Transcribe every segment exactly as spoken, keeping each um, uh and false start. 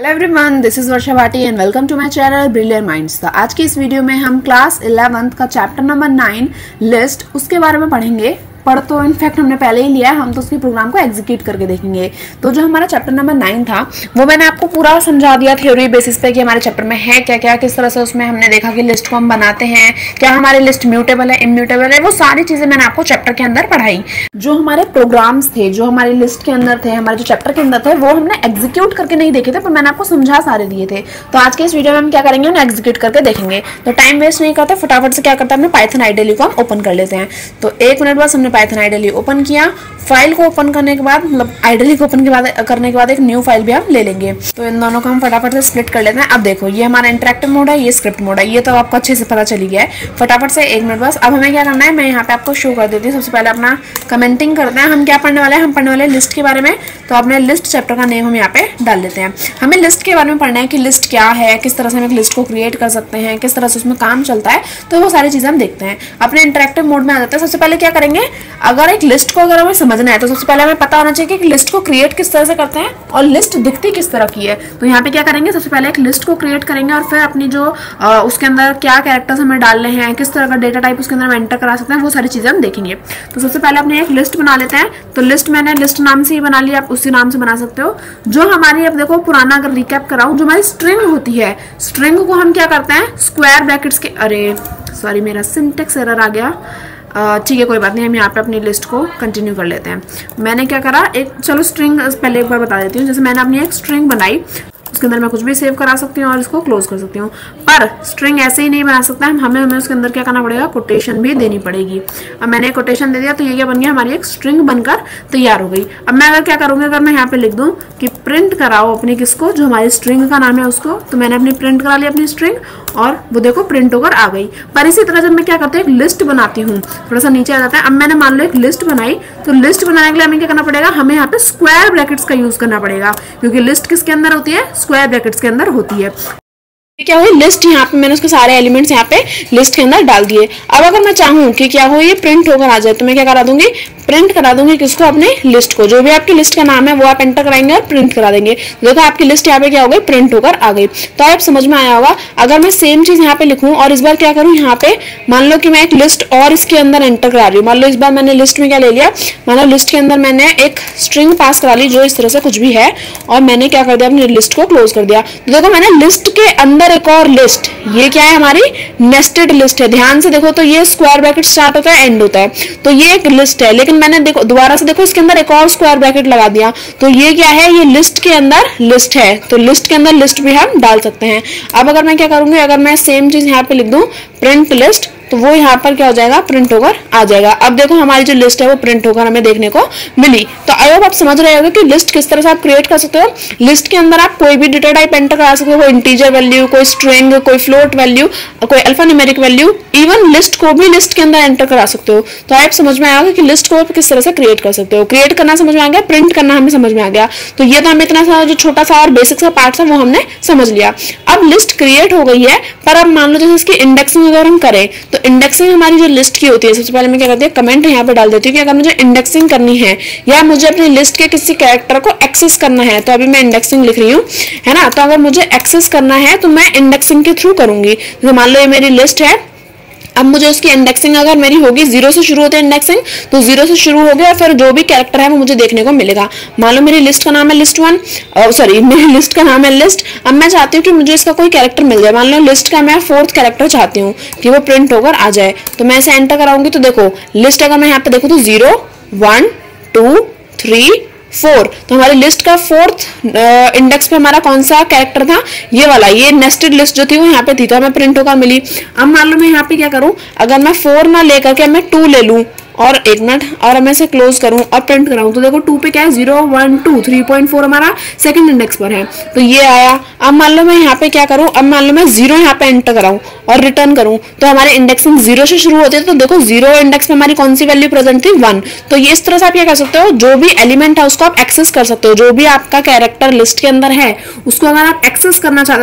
Hello everyone, this is Varsha Bhati and welcome to my channel Brilliant Minds. तो आज की इस वीडियो में हम क्लास इलेवेंथ का चैप्टर नंबर नाइन लिस्ट उसके बारे में पढ़ेंगे। पढ़ तो इनफैक्ट हमने पहले ही लिया है, हम तो उसके प्रोग्राम को एग्जीक्यूट करके देखेंगे। तो जो हमारा चैप्टर नंबर नाइन था वो मैंने आपको पूरा समझा दिया थ्योरी बेसिस पे कि हमारे चैप्टर में है क्या क्या, किस तरह से उसमें हमने देखा कि लिस्ट को हम बनाते हैं, क्या हमारी लिस्ट म्यूटेबल है, इम्यूटेबल है, वो सारी चीजें मैंने आपको चैप्टर के अंदर पढ़ाई। जो हमारे प्रोग्राम्स थे, जो हमारी लिस्ट के अंदर थे, हमारे जो चैप्टर के अंदर थे, वो हमने एग्जीक्यूट करके नहीं देखे थे, पर मैंने आपको समझा सारे दिए थे। तो आज के इस वीडियो में हम क्या करेंगे, हम एग्जीक्यूट करके देखेंगे। तो टाइम वेस्ट नहीं करते, फटाफट से क्या करते हैं, हमने पाइथन आइडियली को हम ओपन कर लेते हैं। तो एक मिनट बाद हमने पाइथन आइडियली ओपन किया। फाइल को ओपन करने के बाद, मतलब आइडियली को ओपन के बाद करने के बाद एक न्यू फाइल भी हम ले लेंगे। तो इन दोनों को हम फटाफट से स्प्लिट कर लेते हैं। अब देखो, ये हमारा इंटरेक्टिव मोड है, ये स्क्रिप्ट मोड है, ये तो आपको अच्छे से पता चली गया है। फटाफट से एक मिनट बस। अब हमें क्या करना है, मैं यहाँ पे आपको शो कर देती हूँ। सबसे पहले अपना कमेंटिंग करते हैं। हम क्या पढ़ने वाले हैं, हम पढ़ने वाले हैं लिस्ट के बारे में। तो अपने लिस्ट चैप्टर का नेम हम यहाँ पे डाल लेते हैं। हमें लिस्ट के बारे में पढ़ना है कि लिस्ट क्या है, किस तरह से हम एक लिस्ट को क्रिएट कर सकते हैं, किस तरह से उसमें काम चलता है। तो वो सारी चीजें हम देखते हैं। अपने इंटरेक्टिव मोड में आ जाते हैं। सबसे पहले क्या करेंगे, अगर एक लिस्ट को अगर हमें समझना है तो सबसे पहले हमें पता होना चाहिए कि लिस्ट को क्रिएट किस तरह से करते हैं और लिस्ट दिखती किस तरह की है। तो यहाँ पे क्या करेंगे, सबसे पहले एक लिस्ट को क्रिएट करेंगे और फिर अपनी जो आ, उसके अंदर क्या कैरेक्टर्स हमें डालने हैं, किस तरह का डेटा टाइप उसके अंदर हम एंटर करा सकते हैं, वो सारी चीजें हम देखेंगे। तो सबसे पहले अपने एक लिस्ट बना लेते हैं। तो लिस्ट मैंने लिस्ट नाम से ही बना लिया, आप उसी नाम से बना सकते हो। जो हमारी, अब देखो पुराना अगर रिकैप कराऊं, जो हमारी स्ट्रिंग होती है, स्ट्रिंग को हम क्या करते हैं, स्क्वायर ब्रैकेट्स के, अरे सॉरी मेरा सिंटेक्स एरर आ गया। ठीक है, कोई बात नहीं, हम यहाँ पे अपनी लिस्ट को कंटिन्यू कर लेते हैं। मैंने क्या करा, एक चलो स्ट्रिंग पहले एक बार बता देती हूँ। जैसे मैंने अपनी एक स्ट्रिंग बनाई, उसके अंदर मैं कुछ भी सेव करा सकती हूँ और इसको क्लोज कर सकती हूँ। पर स्ट्रिंग ऐसे ही नहीं बना सकता है, हमें हमें उसके अंदर क्या करना पड़ेगा, कोटेशन भी देनी पड़ेगी। अब मैंने कोटेशन दे दिया तो ये क्या बन गया, हमारी एक स्ट्रिंग बनकर तैयार हो गई। अब मैं अगर क्या करूँगी, अगर मैं यहाँ पे लिख दूँ कि प्रिंट कराओ अपनी किसको, जो हमारी स्ट्रिंग का नाम है उसको, तो मैंने अपनी प्रिंट करा ली अपनी स्ट्रिंग और वो देखो प्रिंट होकर आ गई। पर इसी तरह जब मैं क्या करती हूँ, एक लिस्ट बनाती हूँ, थोड़ा सा नीचे आ जाता है। अब मैंने मान लो एक लिस्ट बनाई, तो लिस्ट बनाने के लिए हमें क्या करना पड़ेगा, हमें यहाँ पे स्क्वायर ब्रैकेट्स का यूज करना पड़ेगा, क्योंकि लिस्ट किसके अंदर होती है, स्क्वायर ब्रैकेट्स के अंदर होती है। क्या हुई, लिस्ट यहाँ पे मैंने उसके सारे एलिमेंट्स यहाँ पे लिस्ट के अंदर डाल दिए। अब अगर मैं चाहूँ कि क्या हो, ये प्रिंट होकर आ जाए, तो मैं क्या करा दूंगी, प्रिंट करा दूंगी किसको, अपने लिस्ट को। जो भी आपकी लिस्ट का नाम है वो आप एंटर कराएंगे और प्रिंट करा देंगे। देखो आपकी लिस्ट यहाँ पे क्या हो गई, प्रिंट होकर आ गई। तो आप समझ में आया होगा। अगर मैं सेम चीज यहाँ पे लिखूं और इस बार क्या करूँ, यहाँ पे मान लो कि मैं एक लिस्ट और इसके अंदर एंटर करा रही हूँ। मान लो इस बार मैंने लिस्ट में क्या ले लिया, मान लो लिस्ट के अंदर मैंने एक स्ट्रिंग पास करा ली जो इस तरह से कुछ भी है, और मैंने क्या कर दिया, अपनी लिस्ट को क्लोज कर दिया। तो देखो मैंने लिस्ट के अंदर एक और लिस्ट, ये क्या है, हमारी नेस्टेड लिस्ट है। ध्यान से देखो तो ये स्क्वायर ब्रैकेट स्टार्ट होता है, एंड होता है, तो ये एक लिस्ट है। लेकिन मैंने देखो दोबारा से देखो इसके अंदर एक और स्क्वायर ब्रैकेट लगा दिया, तो ये क्या है, ये लिस्ट के अंदर लिस्ट है। तो लिस्ट के अंदर लिस्ट भी हम डाल सकते हैं। अब अगर मैं क्या करूंगी, अगर मैं सेम चीज यहाँ पे लिख दूं, प्रिंट लिस्ट, तो वो यहाँ पर क्या हो जाएगा, प्रिंट होकर आ जाएगा। अब देखो हमारी जो लिस्ट है वो प्रिंट होकर हमें देखने को मिली। तो आई होप आप समझ रहे होंगे कि लिस्ट किस तरह से आप क्रिएट कर सकते हो। लिस्ट के अंदर आप कोई भी डेटा टाइप एंटर करा सकते हो, कोई इंटीजर वैल्यू, कोई स्ट्रिंग, कोई फ्लोट वैल्यू, कोई alphanumeric value, even list को भी लिस्ट के अंदर एंटर करा सकते हो। तो आप समझ में आएगा कि लिस्ट को आप किस तरह से क्रिएट कर सकते हो। क्रिएट करना समझ में आ गया, प्रिंट करना हमें समझ में आ गया। तो ये तो हमें इतना सा जो छोटा सा और बेसिक सा पार्ट था वो हमने समझ लिया। अब लिस्ट क्रिएट हो गई है, पर अब मान लो जैसे इसकी इंडेक्सिंग अगर हम करें, तो इंडेक्सिंग हमारी जो लिस्ट की होती है, सबसे पहले मैं क्या करती हूँ, कमेंट यहाँ पे डाल देती हूँ कि अगर मुझे इंडेक्सिंग करनी है या मुझे अपनी लिस्ट के किसी कैरेक्टर को एक्सेस करना है, तो अभी मैं इंडेक्सिंग लिख रही हूँ, है ना। तो अगर मुझे एक्सेस करना है तो मैं इंडेक्सिंग के थ्रू करूंगी। तो मान लो ये मेरी लिस्ट है, अब मुझे उसकी इंडेक्सिंग अगर मेरी होगी, जीरो से शुरू होते हैं इंडेक्सिंग, तो जीरो से शुरू हो गया और फिर जो भी कैरेक्टर है वो मुझे देखने को मिलेगा। मान लो मेरी लिस्ट का नाम है लिस्ट वन, सॉरी मेरी लिस्ट का नाम है लिस्ट। अब मैं चाहती हूँ कि मुझे इसका कोई कैरेक्टर मिल जाए। मान लो लिस्ट का मैं फोर्थ कैरेक्टर चाहती हूँ कि वो प्रिंट होकर आ जाए, तो मैं इसे एंटर कराऊंगी। तो देखो लिस्ट अगर मैं यहाँ पे देखूँ तो zero, one, two, three, four, तो हमारी लिस्ट का फोर्थ इंडेक्स पे हमारा कौन सा कैरेक्टर था, ये वाला। ये नेस्टेड लिस्ट जो थी वो यहाँ पे थी, तो हमें प्रिंट होकर मिली। अब मान लो मैं यहाँ पे क्या करूँ, अगर मैं फोर ना लेकर के मैं टू ले लूँ, और एक मिनट, और मैं इसे क्लोज करूं और प्रिंट कराऊं, तो देखो टू पे क्या है, zero, one, two, three point four हमारा सेकंड इंडेक्स पर है, तो ये आया। अब मान लो मैं यहाँ पे क्या करूं, अब मान लो मैं जीरो यहाँ पे एंटर कराऊं और रिटर्न करूं, तो हमारे इंडेक्सिंग जीरो से शुरू होते हैं। तो देखो जीरो इंडेक्स में हमारी कौन सी वैल्यू प्रेजेंट थी, वन। तो ये इस तरह से आप क्या कर सकते हो, जो भी एलिमेंट है उसको आप एक्सेस कर सकते हो। जो भी आपका कैरेक्टर लिस्ट के अंदर है उसको अगर आप एक्सेस करना चाहते हो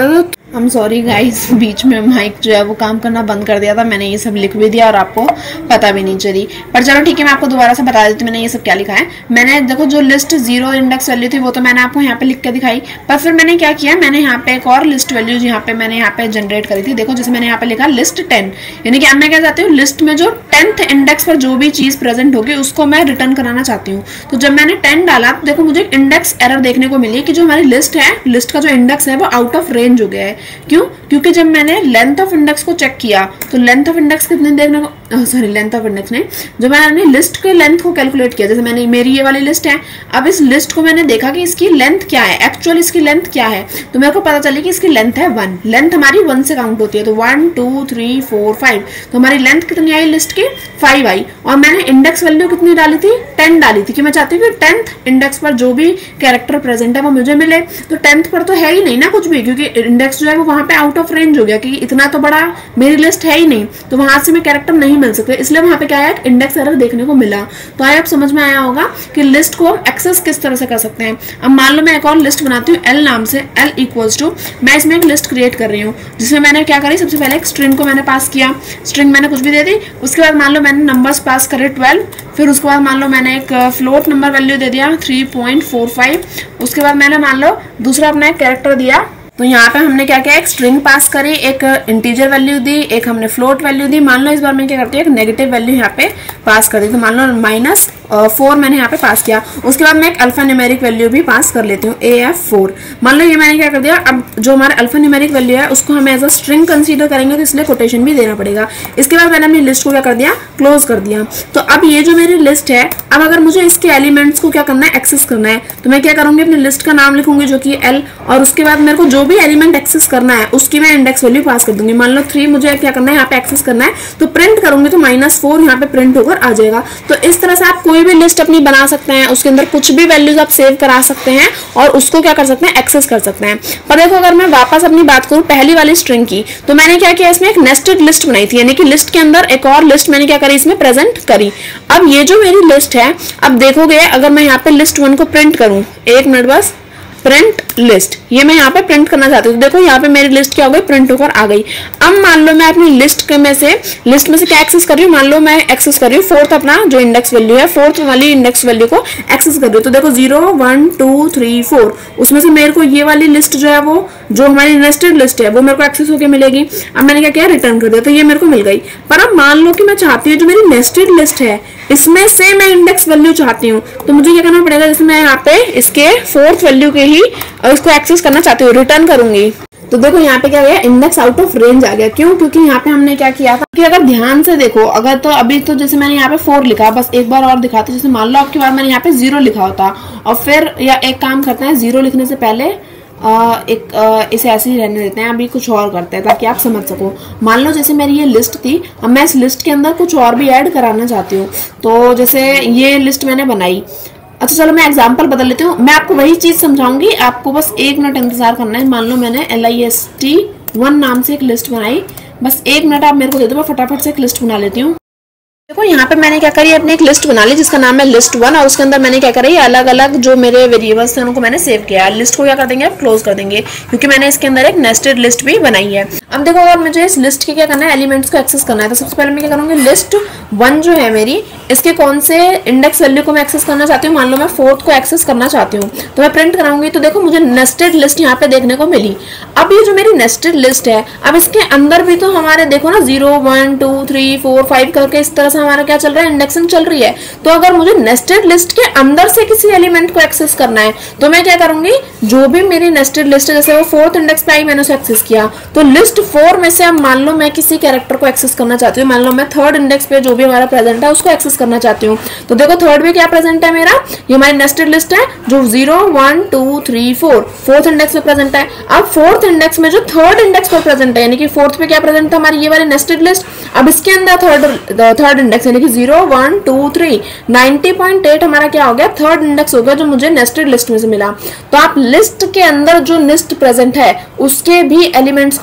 हम सॉरी गाइस, बीच में माइक जो है वो काम करना बंद कर दिया था, मैंने ये सब लिख भी दिया और आपको पता भी नहीं चली। पर चलो ठीक है, मैं आपको दोबारा से बता देती हूँ मैंने ये सब क्या लिखा है। मैंने देखो जो लिस्ट जीरो इंडेक्स वैल्यू थी वो तो मैंने आपको यहाँ पे लिख के दिखाई, पर फिर मैंने क्या किया, मैंने यहाँ पे एक और लिस्ट वैल्यू यहाँ पे मैंने यहाँ पे जनरेट करी थी। देखो जैसे मैंने यहाँ पे लिखा लिस्ट टेन, यानी कि अब मैं क्या चाहती हूँ, लिस्ट में जो टेंथ इंडेक्स पर जो भी चीज प्रेजेंट होगी उसको मैं रिटर्न कराना चाहती हूँ। तो जब मैंने टेन डाला तो देखो मुझे इंडेक्स एरर देखने को मिली कि जो हमारी लिस्ट है, लिस्ट का जो इंडेक्स है वो आउट ऑफ रेंज हो गया है। क्यों? क्योंकि जब मैंने लेंथ ऑफ इंडेक्स को चेक किया तो लेंथ ऑफ इंडेक्स कितनी देखने को, सॉरी लेंथ ऑफ इंडेक्स नहीं, जब मैंने लिस्ट के लेंथ को कैलकुलेट किया, जैसे मैंने मेरी ये वाली लिस्ट है, अब इस लिस्ट को मैंने देखा कि इसकी लेंथ क्या है, एक्चुअल इसकी लेंथ क्या है, तो मेरे को पता चली कि इसकी लेंथ है वन। लेंथ हमारी वन से काउंट होती है, तो one two three four five, तो हमारी लेंथ कितनी आई लिस्ट की, फाइव आई। और मैंने इंडेक्स वैल्यू कितनी डाली थी, टेन डाली थी, कि मैं चाहती हूँ कि टेंथ इंडेक्स पर जो भी कैरेक्टर प्रेजेंट है वो मुझे मिले। तो टेंथ पर तो है ही नहीं ना कुछ भी, क्योंकि इंडेक्स जो है वो वहां पे आउट ऑफ रेंज हो गया, कि इतना तो बड़ा मेरी लिस्ट है ही नहीं, तो वहां से मैं कैरेक्टर नहीं मिल सकते, इसलिए वहां पे क्या है, इंडेक्स एरर देखने को मिला। तो आए आप समझ में आया होगा कि लिस्ट को हम एक्सेस किस तरह से कर सकते हैं। अब मान लो मैं एक और लिस्ट बनाती हूँ एल नाम से, एल इक्वल्स टू, मैं इसमें एक लिस्ट क्रिएट कर रही हूँ जिसमें मैंने क्या करी, सबसे पहले एक स्ट्रिंग को मैंने पास किया, स्ट्रिंग मैंने कुछ भी दे दी, उसके बाद मान लो मैंने नंबर्स पास करे ट्वेल्व, फिर उसके बाद मान लो मैंने एक फ्लोट नंबर वैल्यू दे दिया थ्री पॉइंट फोर फाइव, उसके बाद मैंने मान लो दूसरा अपना एक कैरेक्टर दिया। तो यहाँ पे हमने क्या किया, एक स्ट्रिंग पास करी, एक इंटीजर वैल्यू दी, एक हमने फ्लोट वैल्यू दी। मान लो इस बार मैं क्या करती हूँ, एक नेगेटिव वैल्यू यहाँ पे पास कर दी, तो मान लो माइनस फोर मैंने यहाँ पे पास किया। उसके बाद मैं एक अल्फा न्यूमेरिक वैल्यू भी पास कर लेती हूँ, ए एफ फोर। मान लो ये मैंने क्या कर दिया, अब जो हमारा अल्फा न्यूमेरिक वैल्यू है उसको हम एज अ स्ट्रिंग कंसीडर करेंगे, तो इसलिए कोटेशन भी देना पड़ेगा। इसके बाद मैंने अपनी लिस्ट को क्या कर दिया, क्लोज कर दिया। तो अब ये जो मेरी लिस्ट है, अब अगर मुझे इसके एलिमेंट्स को क्या करना है, एक्सेस करना है, तो मैं क्या करूंगी, अपनी लिस्ट का नाम लिखूंगी जो कि एल, और उसके बाद मेरे को जो भी एलिमेंट एक्सेस करना है उसकी मैं इंडेक्स वैल्यू पास कर दूंगी। मान लो थ्री मुझे क्या करना है, यहाँ पे एक्सेस करना है, तो प्रिंट करूंगी तो माइनस फोर यहाँ पे प्रिंट होकर आ जाएगा। तो इस तरह से आप कोई भी लिस्ट अपनी बना सकते हैं, उसके अंदर कुछ भी वैल्यूज आप सेव करा सकते हैं और उसको क्या कर सकते हैं, एक्सेस कर सकते हैं। पर देखो अगर मैं वापस अपनी बात करूं पहली वाली स्ट्रिंग की, तो मैंने क्या किया, इसमें एक नेस्टेड लिस्ट बनाई थी, यानी कि लिस्ट के अंदर एक और लिस्ट मैंने क्या करी, इसमें प्रेजेंट करी। अब ये जो मेरी लिस्ट है, अब देखोगे अगर मैं यहाँ पे लिस्ट वन को प्रिंट करूं, एक मिनट बस, प्रिंट लिस्ट, ये मैं यहाँ पे प्रिंट करना चाहती हूँ, तो देखो यहाँ पे मेरी लिस्ट क्या हो गई, प्रिंट होकर आ गई। अब मान लो मैं अपनी लिस्ट के में से लिस्ट में से क्या एक्सेस कर रही हूँ, मान लो मैं एक्सेस कर रही हूँ फोर्थ, अपना जो इंडेक्स वैल्यू है, फोर्थ वाली इंडेक्स वैल्यू को एक्सेस कर रही हूँ। तो देखो zero one two three four, उसमें से मेरे को ये वाली लिस्ट जो है, वो जो हमारी नेस्टेड लिस्ट है वो मेरे को एक्सेस होकर मिलेगी। अब मैंने क्या किया, रिटर्न कर दिया, तो ये मेरे को मिल गई। पर अब मान लो कि मैं चाहती हूँ जो मेरी नेस्टेड लिस्ट है इसमें से मैं इंडेक्स वैल्यू चाहती हूँ, तो मुझे क्या करना पड़ेगा, जैसे मैं यहाँ पे इसके फोर्थ वैल्यू के ही इसको एक्सेस करना चाहती हूँ, रिटर्न करूंगी। तो देखो यहाँ पे क्या गया, इंडेक्स आउट ऑफ रेंज आ गया। क्यों? क्योंकि यहाँ पे हमने क्या किया था कि अगर ध्यान से देखो, अगर तो अभी तो जैसे मैंने यहाँ पे फोर लिखा, बस एक बार और दिखाती, जैसे मान लो आपकी बार मैंने यहाँ पे जीरो लिखा होता, और फिर या एक काम करते हैं, जीरो लिखने से पहले आ, एक आ, इसे ऐसे ही रहने देते हैं, अभी कुछ और करते हैं ताकि आप समझ सको। मान लो जैसे मेरी ये लिस्ट थी, अब मैं इस लिस्ट के अंदर कुछ और भी ऐड कराना चाहती हूँ, तो जैसे ये लिस्ट मैंने बनाई। अच्छा चलो मैं एग्जांपल बदल लेती हूँ, मैं आपको वही चीज समझाऊंगी, आपको बस एक मिनट इंतजार करना है। मान लो मैंने L I S T one नाम से एक लिस्ट बनाई, बस एक मिनट आप मेरे को दे दो, मैं फटाफट से एक लिस्ट बना लेती हूँ। देखो यहाँ पे मैंने क्या करी, अपनी एक लिस्ट बना ली जिसका नाम है लिस्ट वन, और उसके अंदर मैंने क्या करी, अलग अलग जो मेरे वेरिएबल्स थे उनको मैंने सेव किया। लिस्ट को क्या कर देंगे, आप क्लोज कर देंगे, क्योंकि मैंने इसके अंदर एक नेस्टेड लिस्ट भी बनाई है। अब देखो अगर मुझे इस लिस्ट के क्या करना है, एलिमेंट्स को एक्सेस करना है, तो सबसे पहले मैं क्या करूंगी, लिस्ट वन जो है मेरी, इसके कौन से इंडेक्स वैल्यू को मैं एक्सेस करना चाहती हूँ, मान लो मैं फोर्थ को एक्सेस करना चाहती हूँ, तो मैं प्रिंट कराऊंगी। तो देखो मुझे नेस्टेड लिस्ट यहाँ पे देखने को मिली। अब ये जो मेरी नेस्टेड लिस्ट है, अब इसके अंदर भी तो हमारे देखो ना zero one two three four five करके इस तरह से हमारा क्या चल रहा है, इंडेक्सिंग चल रही है। तो अगर मुझे नेस्टेड लिस्ट के अंदर से किसी एलिमेंट को एक्सेस करना है, तो मैं क्या करूंगी, जो भी मेरी नेस्टेड लिस्ट है, जैसे वो फोर्थ इंडेक्स पे आई, मैंने उसे एक्सेस किया, तो लिस्ट फोर में से अब मान लो मैं किसी कैरेक्टर को एक्सेस करना चाहती हूँ, मान लो मैं थर्ड इंडेक्स पे जो भी हमारा प्रेजेंट है उसको एक्सेस करना चाहती हूँ। तो देखो थर्ड में क्या प्रेजेंट है मेरा, ये हमारी नेस्टेड लिस्ट है जो zero one two three four fourth index पे प्रेजेंट है। अब फोर्थ इंडेक्स में जो थर्ड इंडेक्स पर प्रेजेंट है, यानी कि फोर्थ पे क्या प्रेजेंट था, हमारी ये वाली नेस्टेड लिस्ट, अब इसके अंदर थर्ड थर्ड इंडेक्स यानी कि zero one two three ninety point eight हमारा क्या हो गया, थर्ड इंडेक्स हो गया, जो मुझे नेस्टेड लिस्ट में से मिला। तो आप लिस्ट के अंदर जो लिस्ट प्रेजेंट है उसके भी एलिमेंट्स को आप क्या कर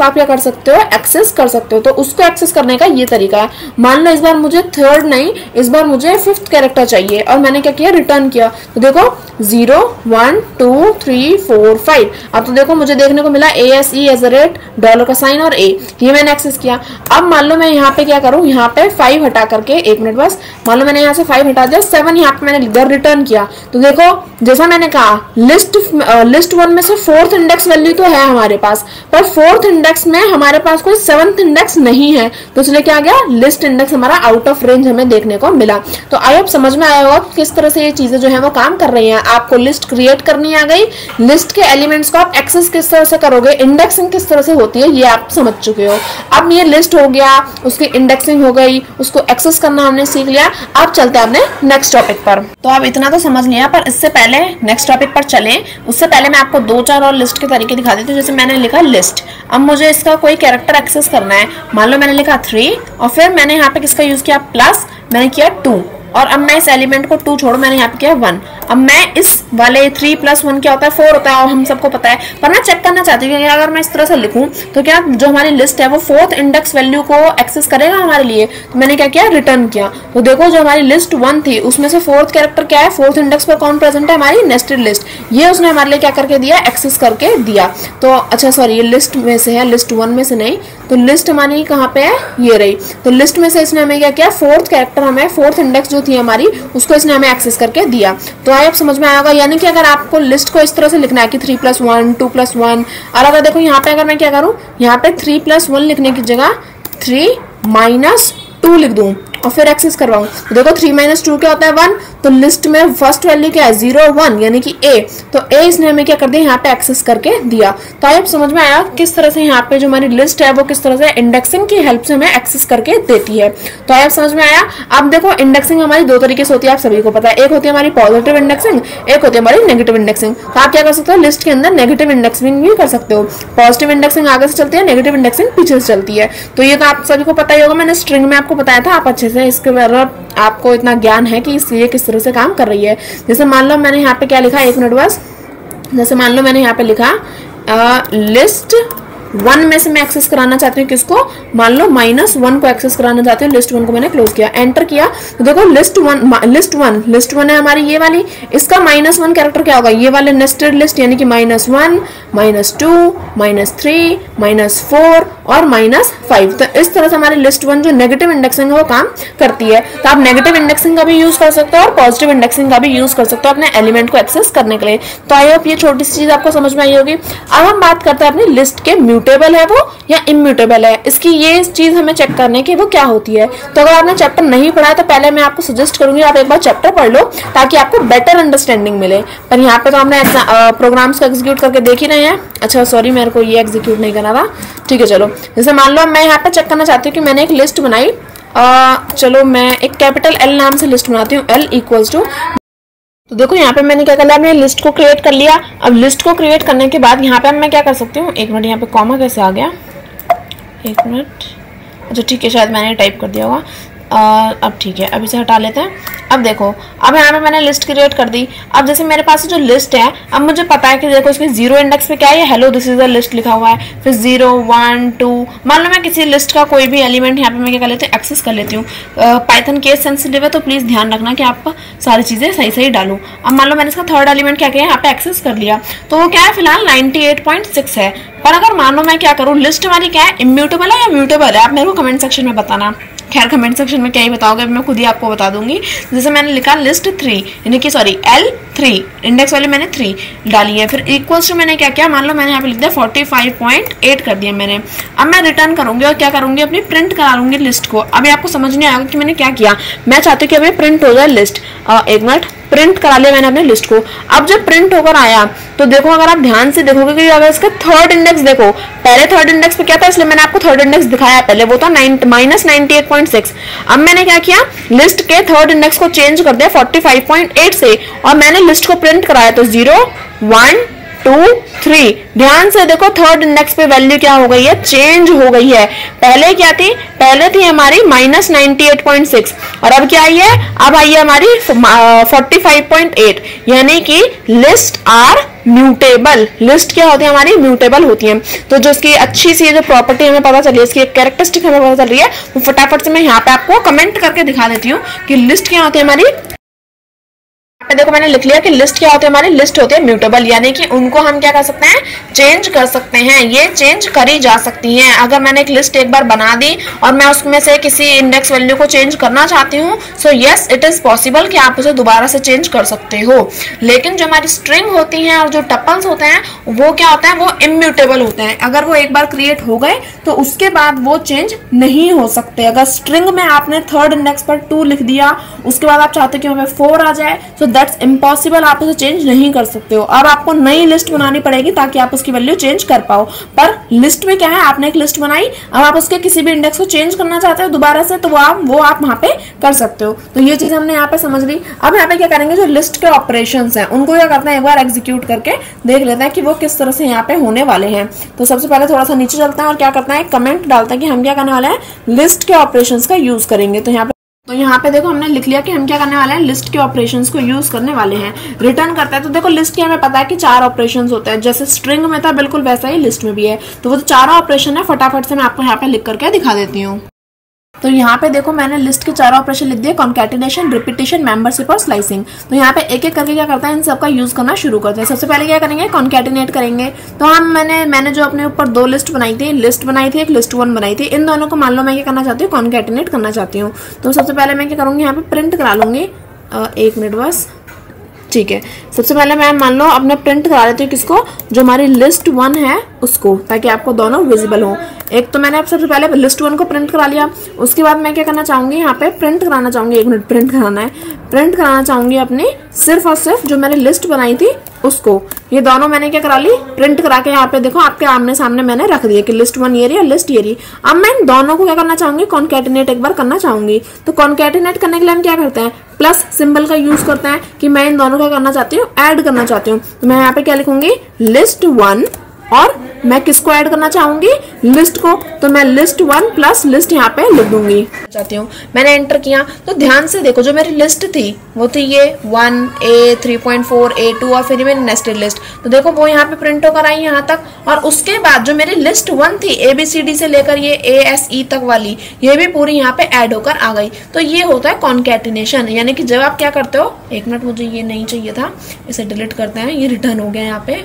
सकते हो, एक्सेस कर सकते हो। तो उसको एक्सेस करने का ये तरीका है। मान लो इस बार मुझे थर्ड नहीं, इस बार मुझे फिफ्थ कैरेक्टर चाहिए और मैंने क्या किया, रिटर्न किया। तो देखो zero one two three four five. अब तो देखो मुझे देखने को मिला A S E as a rate, dollar का साइन और ए, ये मैंने एक्सेस किया। अब मान लो मैं यहाँ पे क्या करूँ, यहाँ पे फाइव हटा करके, एक मिनट बस, मान लो मैंने यहाँ से फाइव हटा दिया, सेवन यहाँ पे मैंने इधर रिटर्न किया। तो देखो जैसा मैंने कहा, लिस्ट लिस्ट वन में से फोर्थ इंडेक्स वैल्यू तो है हमारे पास, पर फोर्थ इंडेक्स में हमारे पास कोई सेवंथ इंडेक्स नहीं है। तो इसलिए क्या गया, लिस्ट इंडेक्स हमारा आउट ऑफ रेंज हमें देखने को मिला। तो आई होप समझ में आया होगा किस तरह से ये चीजें जो है वो काम कर रही हैं। आपको लिस्ट क्रिएट करनी आ गई, लिस्ट के एलिमेंट्स को आप एक्सेस किस तरह से करोगे, इंडेक्सिंग किस तरह से होती है, ये आप समझ चुके हो। अब ये लिस्ट हो गया, उसकी इंडेक्सिंग हो गई, उसको एक्सेस करना हमने सीख लिया। अब चलते हैं अपने नेक्स्ट टॉपिक पर। तो आप इतना तो समझ लिया, पर इससे पहले नेक्स्ट टॉपिक पर चलें उससे पहले मैं आपको दो चार और लिस्ट के तरीके दिखा देती हूँ। जैसे मैंने लिखा लिस्ट, अब मुझे इसका कोई कैरेक्टर एक्सेस करना है। मान लो मैंने लिखा थ्री और फिर मैंने यहाँ पे किसका यूज किया, प्लस, मैंने किया टू, और अब मैं इस एलिमेंट को टू छोड़ो, मैंने यहाँ पे किया वन। अब मैं इस वाले थ्री प्लस वन क्या होता है, फोर होता है, और हम सबको पता है, पर मैं चेक करना चाहती हूँ कि अगर मैं इस तरह से लिखूं तो क्या जो हमारी लिस्ट है वो फोर्थ इंडेक्स वैल्यू को एक्सेस करेगा हमारे लिए। तो मैंने क्या किया, रिटर्न किया। तो देखो जो हमारी लिस्ट वन थी उसमें से फोर्थ कैरेक्टर क्या है, फोर्थ इंडेक्स पर कौन प्रेजेंट है, हमारी नेस्टेड लिस्ट, ये उसने हमारे लिए क्या करके दिया, एक्सेस करके दिया। तो अच्छा सॉरी, ये लिस्ट में से है, लिस्ट वन में से नहीं। तो लिस्ट हमारी कहाँ पे है, ये रही। तो लिस्ट में से इसने हमें क्या किया, फोर्थ कैरेक्टर हमें, फोर्थ इंडेक्स जो थी हमारी, उसको इसने हमें एक्सेस करके दिया। तो आई आप समझ में आया होगा। यानी कि अगर आपको लिस्ट को इस तरह से लिखना है कि three plus one, two plus one, और अगर देखो यहाँ पे अगर मैं क्या करूँ, यहाँ पे थ्री प्लस वन लिखने की जगह थ्री माइनस टू लिख दूं और फिर एक्सेस करवाऊं, तो देखो थ्री माइनस टू क्या होता है, वन। तो लिस्ट में फर्स्ट वैल्यू क्या है, जीरो वन, यानी कि ए। तो ए इसने हमें क्या कर दिया, यहाँ पे एक्सेस करके दिया। तो आप समझ में आया किस तरह से यहाँ पे जो हमारी लिस्ट है वो किस तरह से इंडेक्सिंग की हेल्प से हमें एक्सेस करके देती है। तो आप समझ में आया। अब देखो इंडेक्सिंग हमारी दो तरीके से होती है, आप सभी को पता है। एक होती है हमारी पॉजिटिव इंडेक्सिंग, एक होती है हमारी नेगेटिव इंडेक्सिंग। तो आप क्या कर सकते हो, लिस्ट के अंदर नेगेटिव इंडेक्सिंग भी कर सकते हो। पॉजिटिव इंडेक्सिंग आगे से चलती है, नेगेटिव इंडेक्सिंग पीछे से चलती है। तो ये तो आप सभी को पता ही होगा, मैंने स्ट्रिंग में आपको बताया था, आप अच्छे से इसके बारे में आपको इतना ज्ञान है कि ये किस तरह से काम कर रही है। जैसे मान लो मैंने यहाँ पे क्या लिखा, एक मिनट बस, जैसे मान लो मैंने यहाँ पे लिखा लिस्ट वन में से मैं एक्सेस कराना चाहती हूँ किसको, मान लो माइनस वन को एक्सेस कराना चाहती हूँ। लिस्ट वन को मैंने क्लोज किया, एंटर किया, तो देखो list one list one list one है हमारी ये वाली, इसका माइनस वन कैरेक्टर क्या होगा, ये वाले नेस्टेड लिस्ट, यानी कि minus one, minus two, minus three, minus four और माइनस फाइव। तो इस तरह से हमारी लिस्ट वन जो नेगेटिव इंडेक्सिंग है वो काम करती है। तो आप नेगेटिव इंडेक्सिंग का भी यूज कर सकते हो और पॉजिटिव इंडेक्सिंग का भी यूज कर सकते हो अपने एलिमेंट को एक्सेस करने के लिए। तो आई होप ये छोटी सी चीज आपको समझ में आई होगी। अब हम बात करते हैं अपनी लिस्ट के, म्यूटेबल है वो या इम्यूटेबल है, इसकी ये चीज हमें चेक करने की वो क्या होती है। तो अगर आपने चैप्टर नहीं पढ़ा है तो पहले मैं आपको सजेस्ट करूंगी आप एक बार चैप्टर पढ़ लो ताकि आपको बेटर अंडरस्टैंडिंग मिले। पर यहाँ पे तो हमने प्रोग्राम्स को एग्जीक्यूट करके देख ही रहे हैं। अच्छा सॉरी, मेरे को ये एग्जीक्यूट नहीं करना था, ठीक है चलो। जैसे मान लो मैं यहाँ पे चेक करना चाहती हूँ कि मैंने एक लिस्ट बनाई, आ, चलो मैं एक कैपिटल एल नाम से लिस्ट बनाती हूँ, एल इक्वल्स टू, तो देखो यहाँ पे मैंने क्या कर लिया, मैंने लिस्ट को क्रिएट कर लिया। अब लिस्ट को क्रिएट करने के बाद यहाँ पे मैं क्या कर सकती हूँ, एक मिनट यहाँ पे कॉमा कैसे आ गया, एक मिनट, अच्छा ठीक है शायद मैंने टाइप कर दिया होगा। आ, अब ठीक है, अब इसे हटा लेते हैं। अब देखो अब यहाँ पे मैंने लिस्ट क्रिएट कर दी। अब जैसे मेरे पास जो लिस्ट है, अब मुझे पता है कि देखो इसके जीरो इंडेक्स पे क्या है, hello this is the list लिखा हुआ है, फिर जीरो वन टू, मान लो मैं किसी लिस्ट का कोई भी एलिमेंट यहाँ पे मैं क्या कर लेती हूँ, एक्सेस कर लेती हूँ। पाइथन केस सेंसिटिव है तो प्लीज ध्यान रखना कि आप सारी चीजें सही सही डालो। अब मान लो मैंने इसका थर्ड एलिमेंट क्या किया, यहाँ पे एक्सेस कर लिया, तो वो क्या है फिलहाल नाइनटी एट पॉइंट सिक्स है। पर अगर मान लो मैं क्या करूँ, लिस्ट हमारी क्या है, इम्यूटेबल है या म्यूटेबल है, आप मेरे को कमेंट सेक्शन में बताना। खैर कमेंट सेक्शन में क्या ही बताओगे, मैं खुद ही आपको बता दूंगी। जैसे मैंने लिखा लिस्ट थ्री, यानी कि सॉरी एल थ्री, इंडेक्स वाली मैंने थ्री डाली है, फिर इक्वल्स टू मैंने क्या किया, मान लो मैंने यहाँ पे लिख दिया फोर्टी फाइव पॉइंट एट कर दिया मैंने। अब मैं रिटर्न करूंगी और क्या करूंगी, अपनी प्रिंट करा लूंगी लिस्ट को। अभी आपको समझ नहीं आएगा कि मैंने क्या किया, मैं चाहती हूँ कि अभी प्रिंट हो जाए लिस्ट। एक मिनट, प्रिंट करा लिया मैंने अपने लिस्ट को। अब जब प्रिंट होकर आया तो देखो, अगर आप ध्यान से देखोगे कि अगर इसका थर्ड इंडेक्स देखो, पहले थर्ड इंडेक्स पे क्या था, इसलिए मैंने आपको थर्ड इंडेक्स दिखाया पहले, वो था minus ninety eight point six. अब मैंने क्या किया, लिस्ट के थर्ड इंडेक्स को चेंज कर दिया फोर्टी फाइव पॉइंट एट से, और मैंने लिस्ट को प्रिंट कराया तो जीरो वन टू थ्री। ध्यान से देखो थर्ड इंडेक्स पे वैल्यू क्या हो गई है, चेंज हो गई है। पहले क्या थी, पहले थी हमारी minus ninety eight point six और अब क्या आई है, अब आई है हमारी फोर्टी फाइव पॉइंट एट, यानी कि लिस्ट आर म्यूटेबल। लिस्ट क्या होती है हमारी, म्यूटेबल होती है। तो जो इसकी अच्छी सी जो प्रॉपर्टी हमें पता चली है, इसकी एक कैरेक्टरिस्टिक हमें पता चल रही है, वो फटाफट से मैं यहाँ पे आपको कमेंट करके दिखा देती हूँ कि लिस्ट क्या होती है हमारी। देखो मैंने लिख लिया कि लिस्ट क्या होती है हमारी, लिस्ट होती है म्यूटेबल, यानी कि उनको हम क्या कर सकते हैं, चेंज कर सकते हैं, ये चेंज करी जा सकती हैं। अगर मैंने एक लिस्ट एक बार बना दी और मैं उसमें से किसी इंडेक्स वैल्यू को चेंज करना चाहती हूँ, so yes it is possible कि आप उसे दोबारा से चेंज कर सकते हो। लेकिन जो हमारी स्ट्रिंग होती हैं और जो टपल्स होते हैं वो क्या होता है, वो इम्यूटेबल होते हैं। अगर वो एक बार क्रिएट हो गए तो उसके बाद वो चेंज नहीं हो सकते। अगर स्ट्रिंग में आपने थर्ड इंडेक्स पर टू लिख दिया, उसके बाद आप चाहते कि वहां फोर आ जाए, सो दैट्स इम्पॉसिबल, आप उसे चेंज नहीं कर सकते हो। अब आपको नई लिस्ट बनानी पड़ेगी ताकि आप उसकी वैल्यू चेंज कर पाओ। पर लिस्ट में क्या है, आपने एक लिस्ट बनाई, अब आप उसके किसी भी इंडेक्स को चेंज करना चाहते हो दोबारा से, तो वो आप वो आप वहां पे कर सकते हो। तो ये चीज हमने यहाँ पे समझ ली। अब यहाँ पे क्या करेंगे, जो लिस्ट के ऑपरेशंस हैं उनको क्या करते हैं, एक बार एग्जीक्यूट करके देख लेते हैं कि वो किस तरह से यहाँ पे होने वाले हैं। तो सबसे पहले थोड़ा सा नीचे चलते हैं और क्या करते हैं, कमेंट डालते हैं कि हम क्या करने वाले हैं, लिस्ट के ऑपरेशंस का यूज करेंगे। तो यहाँ पे तो यहाँ पे देखो हमने लिख लिया कि हम क्या करने वाले हैं, लिस्ट के ऑपरेशंस को यूज करने वाले हैं। रिटर्न करता है तो देखो लिस्ट के हमें पता है कि चार ऑपरेशंस होते हैं, जैसे स्ट्रिंग में था बिल्कुल वैसा ही लिस्ट में भी है। तो वो तो चारों ऑपरेशन है, फटाफट से मैं आपको यहाँ पे लिख करके दिखा देती हूँ। तो यहाँ पे देखो मैंने लिस्ट के चारों ऑपरेशन लिख दिए, कॉन्कैटिनेशन, रिपीटिशन, मेंबरशिप और स्लाइसिंग। तो यहाँ पे एक एक करके क्या करता है, इन सबका यूज करना शुरू करते हैं। सबसे पहले क्या करेंगे, कॉन्कैटिनेट करेंगे। तो हम मैंने मैंने जो अपने ऊपर दो लिस्ट बनाई थी, लिस्ट बनाई थी, एक लिस्ट वन बनाई थी, इन दोनों को मान लो मैं क्या करना चाहती हूँ, कॉन्कैटिनेट करना चाहती हूँ। तो सबसे पहले मैं क्या करूँगी, यहाँ पे प्रिंट करा लूंगी, एक मिनट बस, ठीक है। सबसे पहले मैं मान लो अपने प्रिंट करा लेती हूँ किसको, जो हमारी लिस्ट वन है उसको, ताकि आपको दोनों विजिबल हो। एक तो मैंने अब सबसे पहले लिस्ट वन को प्रिंट करा लिया, उसके बाद मैं क्या करना चाहूंगी, यहाँ पे प्रिंट कराना चाहूंगी, एक मिनट प्रिंट कराना है, प्रिंट कराना चाहूंगी अपनी सिर्फ और सिर्फ जो मैंने लिस्ट बनाई थी उसको। ये दोनों मैंने क्या करा ली, प्रिंट करा के यहाँ पे देखो आपके आमने सामने मैंने रख दिया कि लिस्ट वन ये रही और लिस्ट ये रही। अब मैं इन दोनों को क्या करना चाहूंगी, कॉन्कैटिनेट एक बार करना चाहूंगी। तो कॉन्कैटिनेट करने के लिए हम क्या करते हैं, प्लस सिंबल का यूज करते हैं कि मैं इन दोनों का करना चाहती हूँ, ऐड करना चाहती हूँ। तो मैं यहाँ पे क्या लिखूंगी, लिस्ट वन, और मैं किसको ऐड करना चाहूंगी, लिस्ट को। तो मैं लिस्ट वन प्लस लिस्ट यहाँ पे लिख दूंगी चाहती हूँ। मैंने एंटर किया तो ध्यान से देखो, जो मेरी लिस्ट थी वो थी ये one, A, three point four, A two और फिर मेरी नेस्टेड लिस्ट। तो देखो वो यहाँ पे प्रिंट होकर आई यहाँ तक, और उसके बाद जो मेरी लिस्ट वन थी ए बी सी डी से लेकर ये ए एस ई तक वाली, ये भी पूरी यहाँ पे ऐड होकर आ गई। तो ये होता है कॉन्कैटिनेशन, यानी कि जब आप क्या करते हो, एक मिनट मुझे ये नहीं चाहिए था, इसे डिलीट करते हैं, ये रिटर्न हो गया यहाँ पे,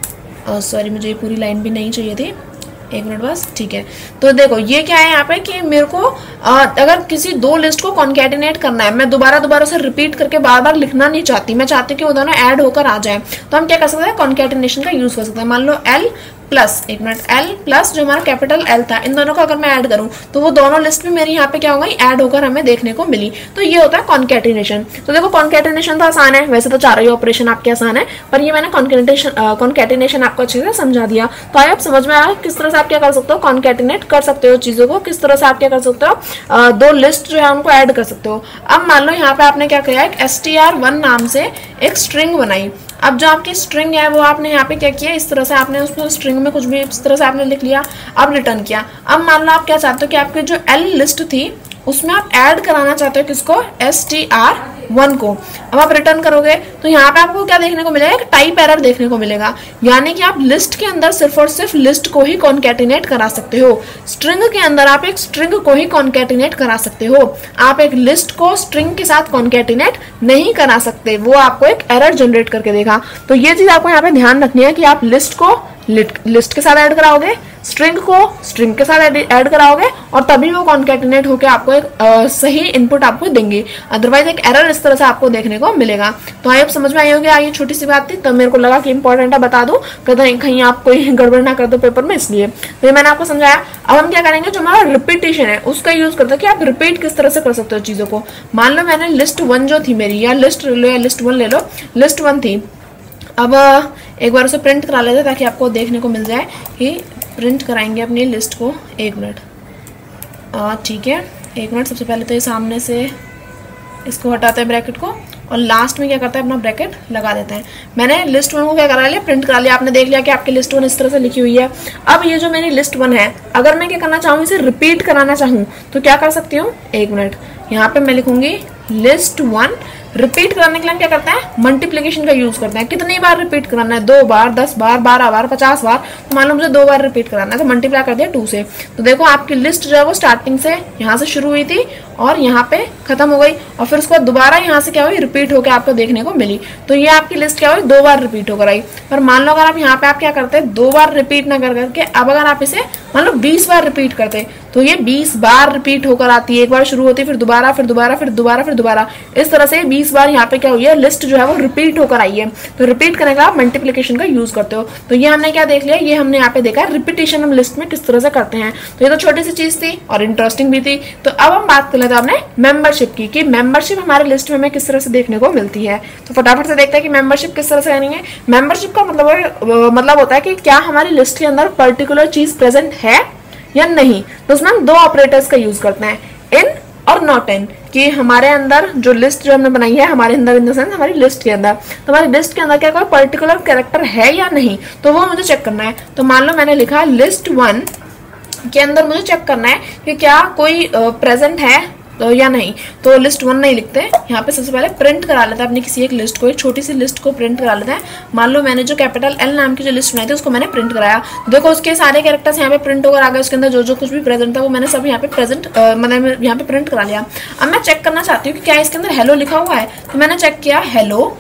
सॉरी uh, मुझे ये पूरी लाइन भी नहीं चाहिए थी, एक मिनट बस, ठीक है। तो देखो ये क्या है यहाँ पे कि मेरे को आ, अगर किसी दो लिस्ट को कॉन्कैटिनेट करना है, मैं दोबारा दोबारा से रिपीट करके बार बार लिखना नहीं चाहती, मैं चाहती हूँ कि वो दोनों ऐड होकर आ जाए। तो हम क्या कर सकते हैं, कॉन्कैटिनेशन का यूज कर सकते हैं। मान लो एल प्लस, एक मिनट, एल प्लस जो हमारा कैपिटल एल था, इन दोनों को अगर मैं ऐड करूं तो वो दोनों लिस्ट में मेरी यहाँ पे क्या होगा, ऐड होकर हमें देखने को मिली। तो ये होता है कॉन्कैटिनेशन। तो देखो कॉन्कैटिनेशन तो आसान है, वैसे तो चारों ही ऑपरेशन आपके आसान है, पर ये मैंने कॉन्कैटिनेशन कॉन्कैटिनेशन आपको अच्छे से समझा दिया। तो आई आप समझ में आया किस तरह से आप क्या कर सकते हो, कॉन्कैटिनेट कर सकते हो चीजों को, किस तरह से आप क्या कर सकते हो, दो लिस्ट जो है उनको ऐड कर सकते हो। अब मान लो यहाँ पे आपने क्या किया, एक एस टी आर वन नाम से एक स्ट्रिंग बनाई। अब जो आपकी स्ट्रिंग है वो आपने यहाँ पे क्या किया, इस तरह से आपने उसमें स्ट्रिंग में कुछ भी इस तरह से आपने लिख लिया, अब रिटर्न किया। अब मान लो आप क्या चाहते हो कि आपकी जो एल लिस्ट थी उसमें आप ऐड कराना चाहते हो किसको, एस टी आर वन को। अब आप रिटर्न करोगे तो यहाँ पे आपको क्या देखने को मिलेगा, एक टाइप एरर देखने को मिलेगा, यानी कि आप लिस्ट के अंदर सिर्फ और सिर्फ लिस्ट को ही कॉन्कैटिनेट करा सकते हो। स्ट्रिंग के अंदर आप एक स्ट्रिंग को ही कॉन्कैटिनेट करा सकते हो, आप एक लिस्ट को स्ट्रिंग के साथ कॉन्कैटिनेट नहीं करा सकते, वो आपको एक एरर जनरेट करके देगा। तो ये चीज आपको यहाँ पे ध्यान रखनी है कि आप लिस्ट को लिस्ट के साथ ऐड कराओगे, स्ट्रिंग को स्ट्रिंग के साथ ऐड कराओगे, और तभी वो कॉन्कैटिनेट होकर आपको एक आ, सही इनपुट आपको देंगे, अदरवाइज एक एरर इस तरह से आपको देखने को मिलेगा। तो आई अब समझ में आई होगी, ये छोटी सी बात थी, तब मेरे को लगा कि इंपॉर्टेंट है बता दूं, कहीं कहीं आप कोई गड़बड़ ना कर दो पेपर में, इसलिए तो ये मैंने आपको समझाया। अब हम क्या करेंगे, जो हमारा रिपीटेशन है उसका यूज करते हैं कि आप रिपीट किस तरह से कर सकते हो चीजों को। मान लो मैंने लिस्ट वन जो थी मेरी, या लिस्ट ले लो या लिस्ट वन ले लो, लिस्ट वन थी। अब एक बार उसे प्रिंट करा लेते ताकि आपको देखने को मिल जाए कि प्रिंट कराएंगे अपनी लिस्ट को, एक मिनट, ठीक है एक मिनट। सबसे पहले तो ये सामने से इसको हटाते हैं ब्रैकेट को, और लास्ट में क्या करता है, अपना ब्रैकेट लगा देते हैं। मैंने लिस्ट वन को क्या करा लिया, प्रिंट करा लिया, आपने देख लिया कि आपकी लिस्ट वन इस तरह से लिखी हुई है। अब ये जो मेरी लिस्ट वन है, अगर मैं क्या करना चाहूँ, इसे रिपीट कराना चाहूँ तो क्या कर सकती हूँ, एक मिनट, यहाँ पे मैं लिखूंगी लिस्ट वन रिपीट करने के लिए हम क्या करते हैं, मल्टीप्लीकेशन का यूज करते हैं। कितनी बार रिपीट कराना है, दो बार, दस बार, बारह बार, पचास बार, तो मान लो मुझे दो बार रिपीट कराना है तो मल्टीप्लाई कर दिया टू से। तो देखो आपकी लिस्ट जो है वो स्टार्टिंग से यहाँ से शुरू हुई थी और यहाँ पे खत्म हो गई और फिर उसके बाद दोबारा यहाँ से क्या हुई, रिपीट होकर आपको देखने को मिली। तो ये आपकी लिस्ट क्या हुई, दो बार रिपीट होकर आई। पर मान लो अगर आप यहाँ पे आप क्या करते हैं, दो बार रिपीट ना कर करके अब अगर आप इसे मान लो बीस बार रिपीट करते तो ये बीस बार रिपीट होकर आती है। एक बार शुरू होती है, फिर दोबारा, फिर दोबारा, फिर दोबारा, फिर दोबारा, इस तरह से बीस बार यहाँ पे क्या हुई है, लिस्ट जो है वो रिपीट होकर आई है। तो रिपीट करने का आप मल्टीप्लीकेशन का यूज करते हो। तो ये हमने क्या देख लिया, ये हमने यहाँ पे देखा रिपीटेशन हम लिस्ट में किस तरह से करते हैं। तो ये तो छोटी सी चीज थी और इंटरेस्टिंग भी थी। तो अब हम बात कर लेते हैं हमने मेंबरशिप की, कि मेंबरशिप हमारे लिस्ट में हमें किस तरह से देखने को मिलती है। तो फटाफट से देखते हैं कि मेंबरशिप किस तरह से करेंगे। मेंबरशिप का मतलब मतलब होता है कि क्या हमारी लिस्ट के अंदर पर्टिकुलर चीज प्रेजेंट है या नहीं। तो उसमें हम दो ऑपरेटर्स का यूज करते हैं, इन और नॉट इन, कि हमारे अंदर जो लिस्ट जो हमने बनाई है, हमारे अंदर इन द सेंस हमारी लिस्ट के अंदर, तो हमारी लिस्ट के अंदर क्या कोई पर्टिकुलर कैरेक्टर है या नहीं, तो वो मुझे चेक करना है। तो मान लो मैंने लिखा लिस्ट वन के अंदर मुझे चेक करना है कि क्या कोई प्रेजेंट है तो या नहीं। तो लिस्ट वन नहीं लिखते, यहाँ पे सबसे पहले प्रिंट करा लेते हैं अपनी किसी एक लिस्ट को, एक छोटी सी लिस्ट को प्रिंट करा लेते हैं। मान लो मैंने जो कैपिटल एल नाम की जो लिस्ट बनाई थी उसको मैंने प्रिंट कराया, देखो उसके सारे कैरेक्टर्स यहाँ पे प्रिंट होकर आ गए, उसके अंदर जो जो कुछ भी प्रेजेंट था वो मैंने सब यहाँ पे प्रेजेंट मैंने यहाँ पे प्रिंट करा लिया। अब मैं चेक करना चाहती हूँ कि क्या इसके अंदर हेलो लिखा हुआ है। तो मैंने चेक किया हेलो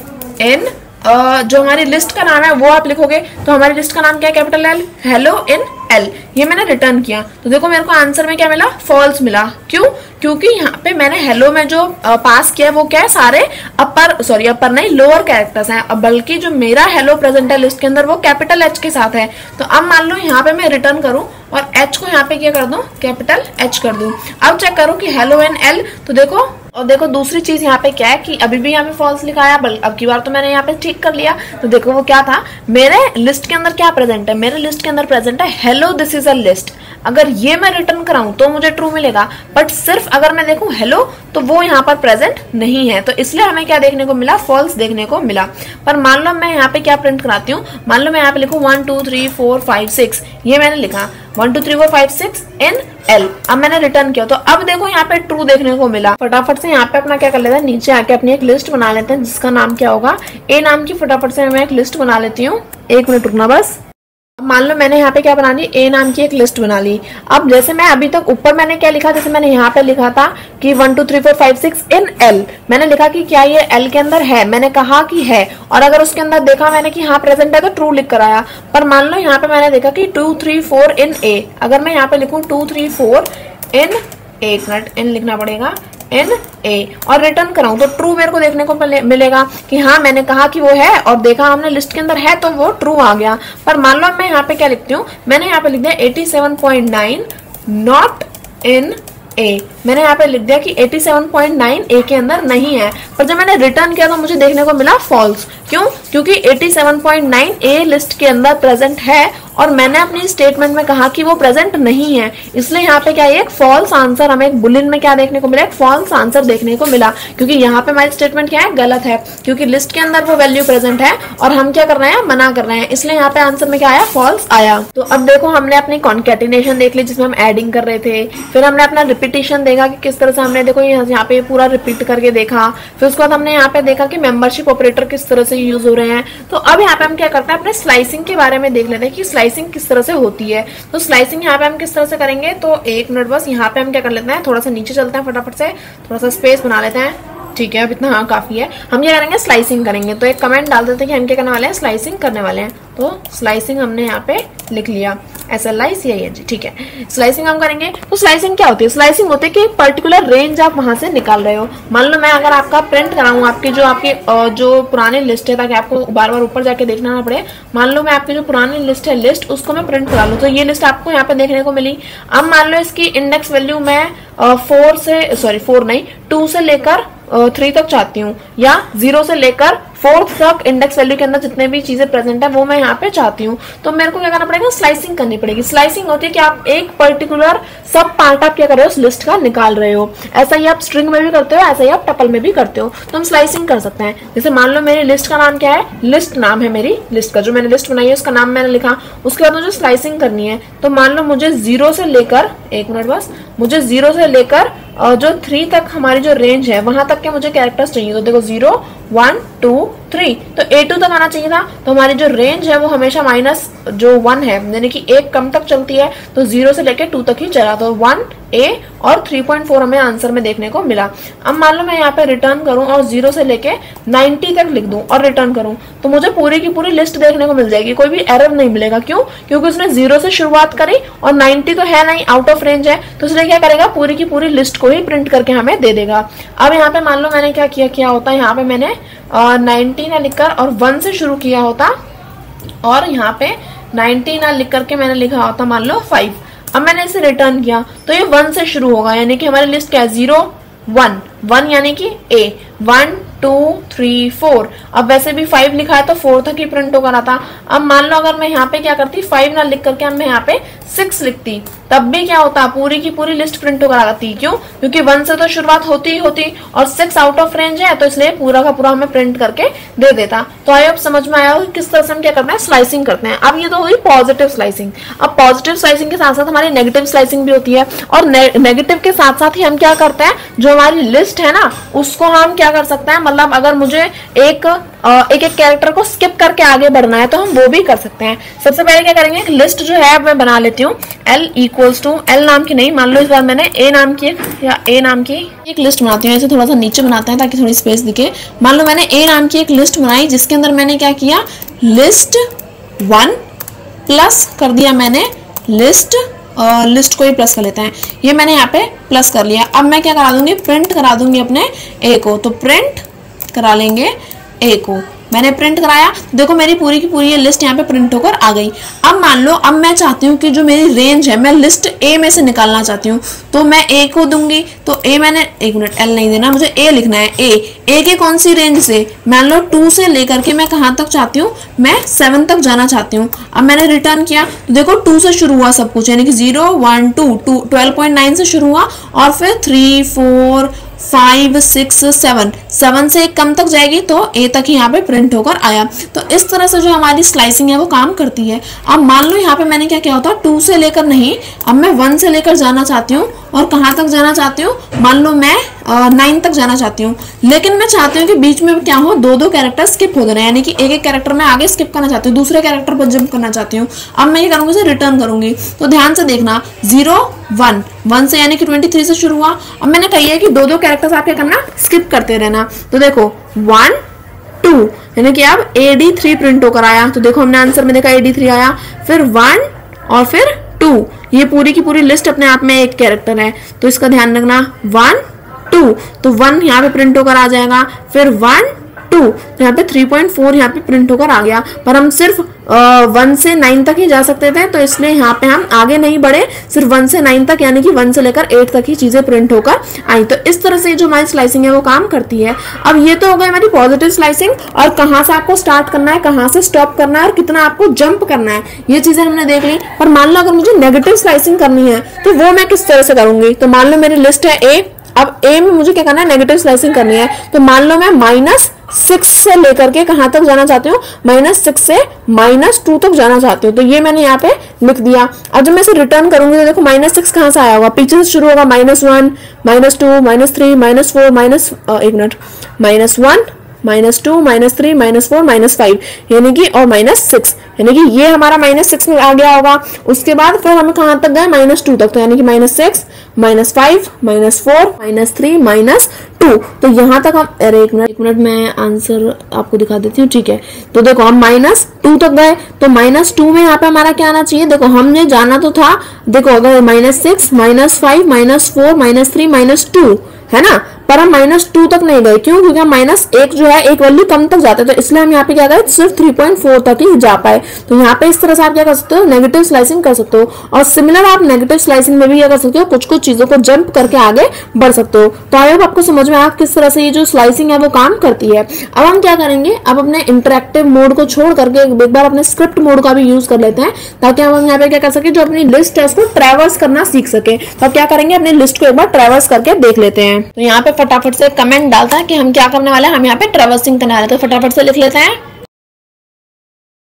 इन Uh, जो हमारी लिस्ट का नाम है वो आप लिखोगे, तो हमारी लिस्ट का नाम क्या है, capital L, hello in L. ये मैंने रिटर्न किया तो देखो मेरे को आंसर में क्या मिला, फॉल्स मिला। क्यों, क्योंकि यहाँ पे मैंने हेलो में जो uh, पास किया वो क्या है, सारे अपर सॉरी अपर नहीं लोअर कैरेक्टर्स हैं, अब बल्कि जो मेरा हेलो प्रेजेंट है लिस्ट के अंदर वो कैपिटल एच के साथ है। तो अब मान लो यहाँ पे मैं रिटर्न करूं और एच को यहाँ पे क्या कर दूं, कैपिटल एच कर दूं। अब चेक करूं कि हेलो इन एल, तो देखो और देखो दूसरी चीज यहाँ पे क्या है कि अभी भी यहाँ पे फॉल्स लिखा है, बल्कि अब की बार तो मैंने यहाँ पे ठीक कर लिया। तो देखो वो क्या था, मेरे लिस्ट के अंदर क्या प्रेजेंट है, मेरे लिस्ट के अंदर प्रेजेंट है hello this is a list. अगर ये मैं रिटर्न कराऊं तो मुझे ट्रू मिलेगा, बट सिर्फ अगर मैं देखूं हेलो तो वो यहाँ पर प्रेजेंट नहीं है, तो इसलिए हमें क्या देखने को मिला, फॉल्स देखने को मिला। पर मान लो मैं यहाँ पे क्या प्रिंट कराती हूँ, मान लो मैं यहाँ पे लिखूं one two three four five six, ये मैंने लिखा one two three four five six in L. अब मैंने रिटर्न किया तो अब देखो यहाँ पे ट्रू देखने को मिला। फटाफट से यहाँ पे अपना क्या कर लेते हैं, नीचे आके अपनी एक लिस्ट बना लेते हैं जिसका नाम क्या होगा, ए नाम की। फटाफट से मैं एक लिस्ट बना लेती हूँ, एक मिनट रुकना बस। मान लो मैंने यहाँ पे क्या बना ली, ए नाम की एक लिस्ट बना ली। अब जैसे मैं अभी तक ऊपर मैंने क्या लिखा, जैसे मैंने यहाँ पे लिखा था कि one two three four five six in L, मैंने लिखा कि क्या ये एल के अंदर है, मैंने कहा कि है, और अगर उसके अंदर देखा मैंने कि हाँ प्रेजेंट है तो ट्रू लिख कर आया। पर मान लो यहाँ पे मैंने देखा कि two three four in A, अगर मैं यहाँ पे लिखूं टू थ्री फोर इन, एक मिनट इन लिखना पड़ेगा, इन ए, और रिटर्न कराऊं तो ट्रू मेरे को देखने को मिलेगा कि हाँ मैंने कहा कि वो है और देखा हमने लिस्ट के अंदर है तो वो ट्रू आ गया। पर मान लो मैं यहाँ पे क्या लिखती हूँ, मैंने यहाँ पे लिख दिया eighty seven point nine not in A, मैंने यहाँ पे लिख दिया कि eighty seven point nine A के अंदर नहीं है। पर जब मैंने रिटर्न किया तो मुझे देखने को मिला फॉल्स। क्यों, क्योंकि eighty seven point nine A list के अंदर प्रेजेंट है और मैंने अपनी स्टेटमेंट में कहा कि वो प्रेजेंट नहीं है, इसलिए यहाँ पे क्या है, एक फॉल्स आंसर हमें एक बुलियन में क्या देखने को मिला, एक फॉल्स आंसर देखने को मिला। क्योंकि यहाँ पे हमारी स्टेटमेंट क्या है, गलत है, क्योंकि लिस्ट के अंदर वो वैल्यू प्रेजेंट है और हम क्या कर रहे हैं, मना कर रहे हैं, इसलिए यहाँ पे आंसर में क्या आया, फॉल्स आया। तो अब देखो हमने अपनी कॉन्केटिनेशन देख ली जिसमें हम एडिंग कर रहे थे, फिर हमने अपना रिपीटेशन देखा कि किस तरह से हमने देखो यहाँ पे पूरा रिपीट करके देखा, फिर उसके बाद हमने यहाँ पे देखा कि मेंबरशिप ऑपरेटर किस तरह से यूज हो रहे हैं। तो अब यहाँ पे हम क्या करते हैं, अपने स्लाइसिंग के बारे में देख लेते हैं कि स्लाइसिंग किस तरह से होती है। तो स्लाइसिंग यहाँ पे हम किस तरह से करेंगे, तो एक मिनट बस, यहाँ पे हम क्या कर लेते हैं, थोड़ा सा नीचे चलते हैं, फटाफट से थोड़ा सा स्पेस बना लेते हैं, ठीक है अब इतना हाँ काफी है। हम क्या करेंगे, स्लाइसिंग करेंगे। तो एक कमेंट डाल देते हैं कि हम क्या करने वाले हैं, स्लाइसिंग करने वाले हैं। तो स्लाइसिंग हमने यहाँ पे लिख लिया, S L I C I N G, ठीक है, स्लाइसिंग हम करेंगे। तो स्लाइसिंग क्या होती है, स्लाइसिंग होती है कि एक पर्टिकुलर रेंज आप वहां से निकाल रहे हो। मान लो मैं अगर आपका प्रिंट कराऊं आपकी जो आपकी जो पुरानी लिस्ट है, ताकि आपको बार बार ऊपर जाके देखना ना पड़े, मान लो मैं आपकी जो पुरानी लिस्ट है लिस्ट उसको मैं प्रिंट करा लूं, तो ये लिस्ट आपको यहाँ पे देखने को मिली। अब मान लो इसकी इंडेक्स वैल्यू मैं फोर से सॉरी फोर नहीं टू से लेकर थ्री तक चाहती हूँ, या जीरो से लेकर फोर्थ तक इंडेक्स वैल्यू के अंदर जितने भी चीजें प्रेजेंट है वो मैं यहाँ पे चाहती हूँ। तो मेरे को क्या करना पड़ेगा, स्लाइसिंग करनी पड़ेगी। स्लाइसिंग होती है कि आप एक पर्टिकुलर सब पार्ट आप क्या कर रहे हो, उस लिस्ट का निकाल रहे हो। ऐसा ही आप स्ट्रिंग में भी करते हो, ऐसा ही आप टपल में भी करते हो। तो हम स्लाइसिंग कर सकते हैं। जैसे मान लो मेरी लिस्ट का नाम क्या है, लिस्ट नाम है मेरी लिस्ट का, जो मैंने लिस्ट बनाई है उसका नाम मैंने लिखा, उसके बाद मुझे स्लाइसिंग करनी है। तो मान लो मुझे जीरो से लेकर, एक मिनट बस, मुझे जीरो से लेकर जो थ्री तक हमारी जो रेंज है वहां तक के मुझे कैरेक्टर्स चाहिए। तो देखो जीरो वन टू थ्री, तो ए टू तक आना चाहिए था। तो हमारी जो रेंज है वो हमेशा माइनस जो वन है यानी कि एक कम तक चलती है, तो जीरो से लेके टू तक ही चला। तो वन ए और थ्री पॉइंट फोर हमें आंसर में देखने को मिला। अब मान लो मैं यहाँ पे रिटर्न करूं और जीरो से लेके नाइन्टी तक लिख दूं और रिटर्न करूं, तो मुझे पूरी की पूरी लिस्ट देखने को मिल जाएगी, कोई भी एरर नहीं मिलेगा। क्यों? क्योंकि उसने जीरो से शुरुआत करी और नाइन्टी तो है नहीं, आउट ऑफ रेंज है, तो इसलिए क्या करेगा, पूरी की पूरी लिस्ट को ही प्रिंट करके हमें दे देगा। अब यहाँ पे मान लो मैंने क्या किया किया होता, यहाँ पे मैंने नाइन्टी ना लिखकर और वन से शुरू किया होता, और यहाँ पे नाइन्टी ना लिख करके मैंने लिखा होता मान लो फाइव। अब मैंने इसे रिटर्न किया तो ये वन से शुरू होगा, यानी कि हमारी लिस्ट क्या है, जीरो वन, वन यानी कि A, one two three four. अब वैसे भी फाइव लिखा है तो फोर तक ही प्रिंट होकर आता। अब मान लो अगर मैं यहाँ पे क्या करती, फाइव ना लिख करके अब मैं यहाँ पे सिक्स लिखती, तब भी क्या होता, पूरी की पूरी लिस्ट प्रिंट होकर आती। क्यों? क्योंकि वन से तो शुरुआत होती ही होती और सिक्स आउट ऑफ रेंज है, तो इसलिए पूरा का पूरा हमें प्रिंट करके दे देता। तो आई होप समझ में आया हो किस तरह से हम क्या करते हैं, स्लाइसिंग करते हैं। अब ये तो हुई पॉजिटिव स्लाइसिंग। अब पॉजिटिव स्लाइसिंग के साथ साथ हमारी नेगेटिव स्लाइसिंग भी होती है, और नेगेटिव के साथ साथ ही हम क्या करते हैं, जो हमारी लिस्ट है ना उसको हम क्या कर सकते हैं, मतलब अगर मुझे एक एक एक कैरेक्टर को स्किप करके आगे बढ़ना है तो हम वो भी कर सकते हैं। सबसे पहले क्या करेंगे, एक लिस्ट जो है मैं बना लेती हूँ। L इक्वल्स टू, L नाम की नहीं, मान लो इस बार मैंने A नाम की या A नाम की एक लिस्ट बनाती हूँ। ऐसे थोड़ा सा नीचे बनाते हैं ताकि थोड़ी स्पेस दिखे। मान लो मैंने A नाम की एक लिस्ट बनाई जिसके अंदर मैंने क्या किया, लिस्ट वन प्लस कर दिया मैंने लिस्ट और लिस्ट को ही प्लस कर लेते हैं, ये मैंने यहाँ पे प्लस कर लिया। अब मैं क्या करा दूंगी, प्रिंट करा दूंगी अपने ए को। तो प्रिंट करा लेंगे ए को, मैंने प्रिंट कराया, देखो मेरी पूरी की पूरी ये लिस्ट यहाँ पे प्रिंट होकर आ गई। अब मान लो अब मैं चाहती हूँ कि जो मेरी रेंज है, मैं लिस्ट ए में से निकालना चाहती हूँ, तो मैं ए को दूंगी। तो ए मैंने, एक मिनट, एल नहीं देना, मुझे ए लिखना है। ए ए के कौन सी रेंज से, मान लो टू से लेकर के मैं कहाँ तक चाहती हूँ, मैं सेवन तक जाना चाहती हूँ। अब मैंने रिटर्न किया तो देखो टू से शुरू हुआ सब कुछ, यानी कि zero one two two twelve point nine से शुरू हुआ, और फिर three four five six seven, seven से एक कम तक जाएगी तो ए तक ही यहाँ पे प्रिंट होकर आया। तो इस तरह से जो हमारी स्लाइसिंग है वो काम करती है। अब मान लो यहाँ पे मैंने क्या किया होता, टू से लेकर नहीं, अब मैं वन से लेकर जाना चाहती हूँ, और कहाँ तक जाना चाहती हूँ, मान लो मैं नाइन तक जाना चाहती हूँ, लेकिन मैं चाहती हूँ कि बीच में क्या हो, दो दो कैरेक्टर स्किप हो रहे हैं, यानी कि एक एक कैरेक्टर में आगे स्किप करना चाहती हूँ, दूसरे कैरेक्टर पर जंप करना चाहती हूँ। अब मैं ये करूँगी, इसे रिटर्न करूंगी। तो ध्यान से देखना, जीरो वन, वन से यानी कि ट्वेंटी थ्री से शुरू हुआ। अब मैंने कही है कि दो दो कैरेक्टर्स आप क्या करना, स्किप करते रहना। तो देखो वन टू, यानी कि अब ए डी थ्री प्रिंट होकर आया। तो देखो हमने आंसर में देखा ए डी थ्री आया, फिर वन और फिर टू, ये पूरी की पूरी लिस्ट अपने आप में एक कैरेक्टर है, तो इसका ध्यान रखना। वन टू, तो वन यहाँ पे प्रिंट होकर आ जाएगा, फिर वन टू, तो यहाँ पे थ्री पॉइंट फोर यहाँ पे प्रिंट होकर आ गया। पर हम सिर्फ वन से नाइन तक ही जा सकते थे, तो इसलिए यहाँ पे हम आगे नहीं बढ़े, सिर्फ वन से नाइन तक, यानी कि वन से लेकर एट तक ही चीजें प्रिंट होकर आई। तो इस तरह से जो हमारी स्लाइसिंग है वो काम करती है। अब ये तो हो गई हमारी पॉजिटिव स्लाइसिंग, और कहाँ से आपको स्टार्ट करना है, कहाँ से स्टॉप करना है, और कितना आपको जंप करना है, ये चीजें हमने देख ली। पर मान लो अगर मुझे नेगेटिव स्लाइसिंग करनी है तो वो मैं किस तरह से करूंगी। तो मान लो मेरी लिस्ट है ए, अब ए में मुझे क्या करना है, नेगेटिव स्लाइसिंग करनी है। तो मान लो मैं माइनस सिक्स से लेकर के कहां तक जाना चाहती हूँ, माइनस सिक्स से माइनस टू तक जाना चाहती हूँ। तो ये मैंने यहाँ पे लिख दिया। अब जब मैं इसे रिटर्न करूंगी तो देखो माइनस सिक्स कहां से आया होगा, पीछे से शुरू होगा, minus one, minus two, minus three, minus four, minus एक minute minus one, minus two, minus three, minus four, minus five, यानी कि और माइनस सिक्स, यानी कि ये हमारा माइनस सिक्स में आ गया होगा। उसके बाद फिर हम कहां तक गए, माइनस टू तक, तो यानी कि minus six, minus five, minus four, minus three, minus two. तो यहाँ तक हम, अरे एक मिनट एक मिनट मैं आंसर आपको दिखा देती हूँ, ठीक है। तो देखो हम माइनस टू तक गए, तो माइनस टू में यहाँ पे हमारा क्या आना चाहिए, देखो हमने जाना तो था, देखो अगर minus six, minus five, minus four, minus three, minus two है ना, पर हम माइनस टू तक नहीं गए। क्यों? क्योंकि हम माइनस एक जो है एक वैल्यू कम तक जाते हैं, तो इसलिए हम यहाँ पे क्या गए, सिर्फ थ्री पॉइंट फोर तक ही जा पाए। तो यहाँ पे इस तरह से आप क्या कर सकते हो, नेगेटिव स्लाइसिंग कर सकते हो। और सिमिलर आप नेगेटिव स्लाइसिंग में भी क्या कर सकते हो, कुछ कुछ चीजों को जंप करके आगे बढ़ सकते हो। तो आई होप आपको समझ में आया किस तरह से ये जो स्लाइसिंग है वो काम करती है। अब हम क्या करेंगे, अब अपने इंटरेक्टिव मोड को छोड़ करके एक बार अपने स्क्रिप्ट मोड का भी यूज कर लेते हैं, ताकि हम यहाँ पे क्या कर सके, जो अपनी लिस्ट है उसको ट्रैवर्स करना सीख सके। तो क्या करेंगे, अपनी लिस्ट को एक बार ट्रैवर्स करके देख लेते हैं। तो यहाँ पे फटाफट से कमेंट डालता है कि हम क्या करने वाले हैं, हम यहाँ पे ट्रैवर्सिंग करने वाले हैं। तो फटाफट से लिख लेते हैं।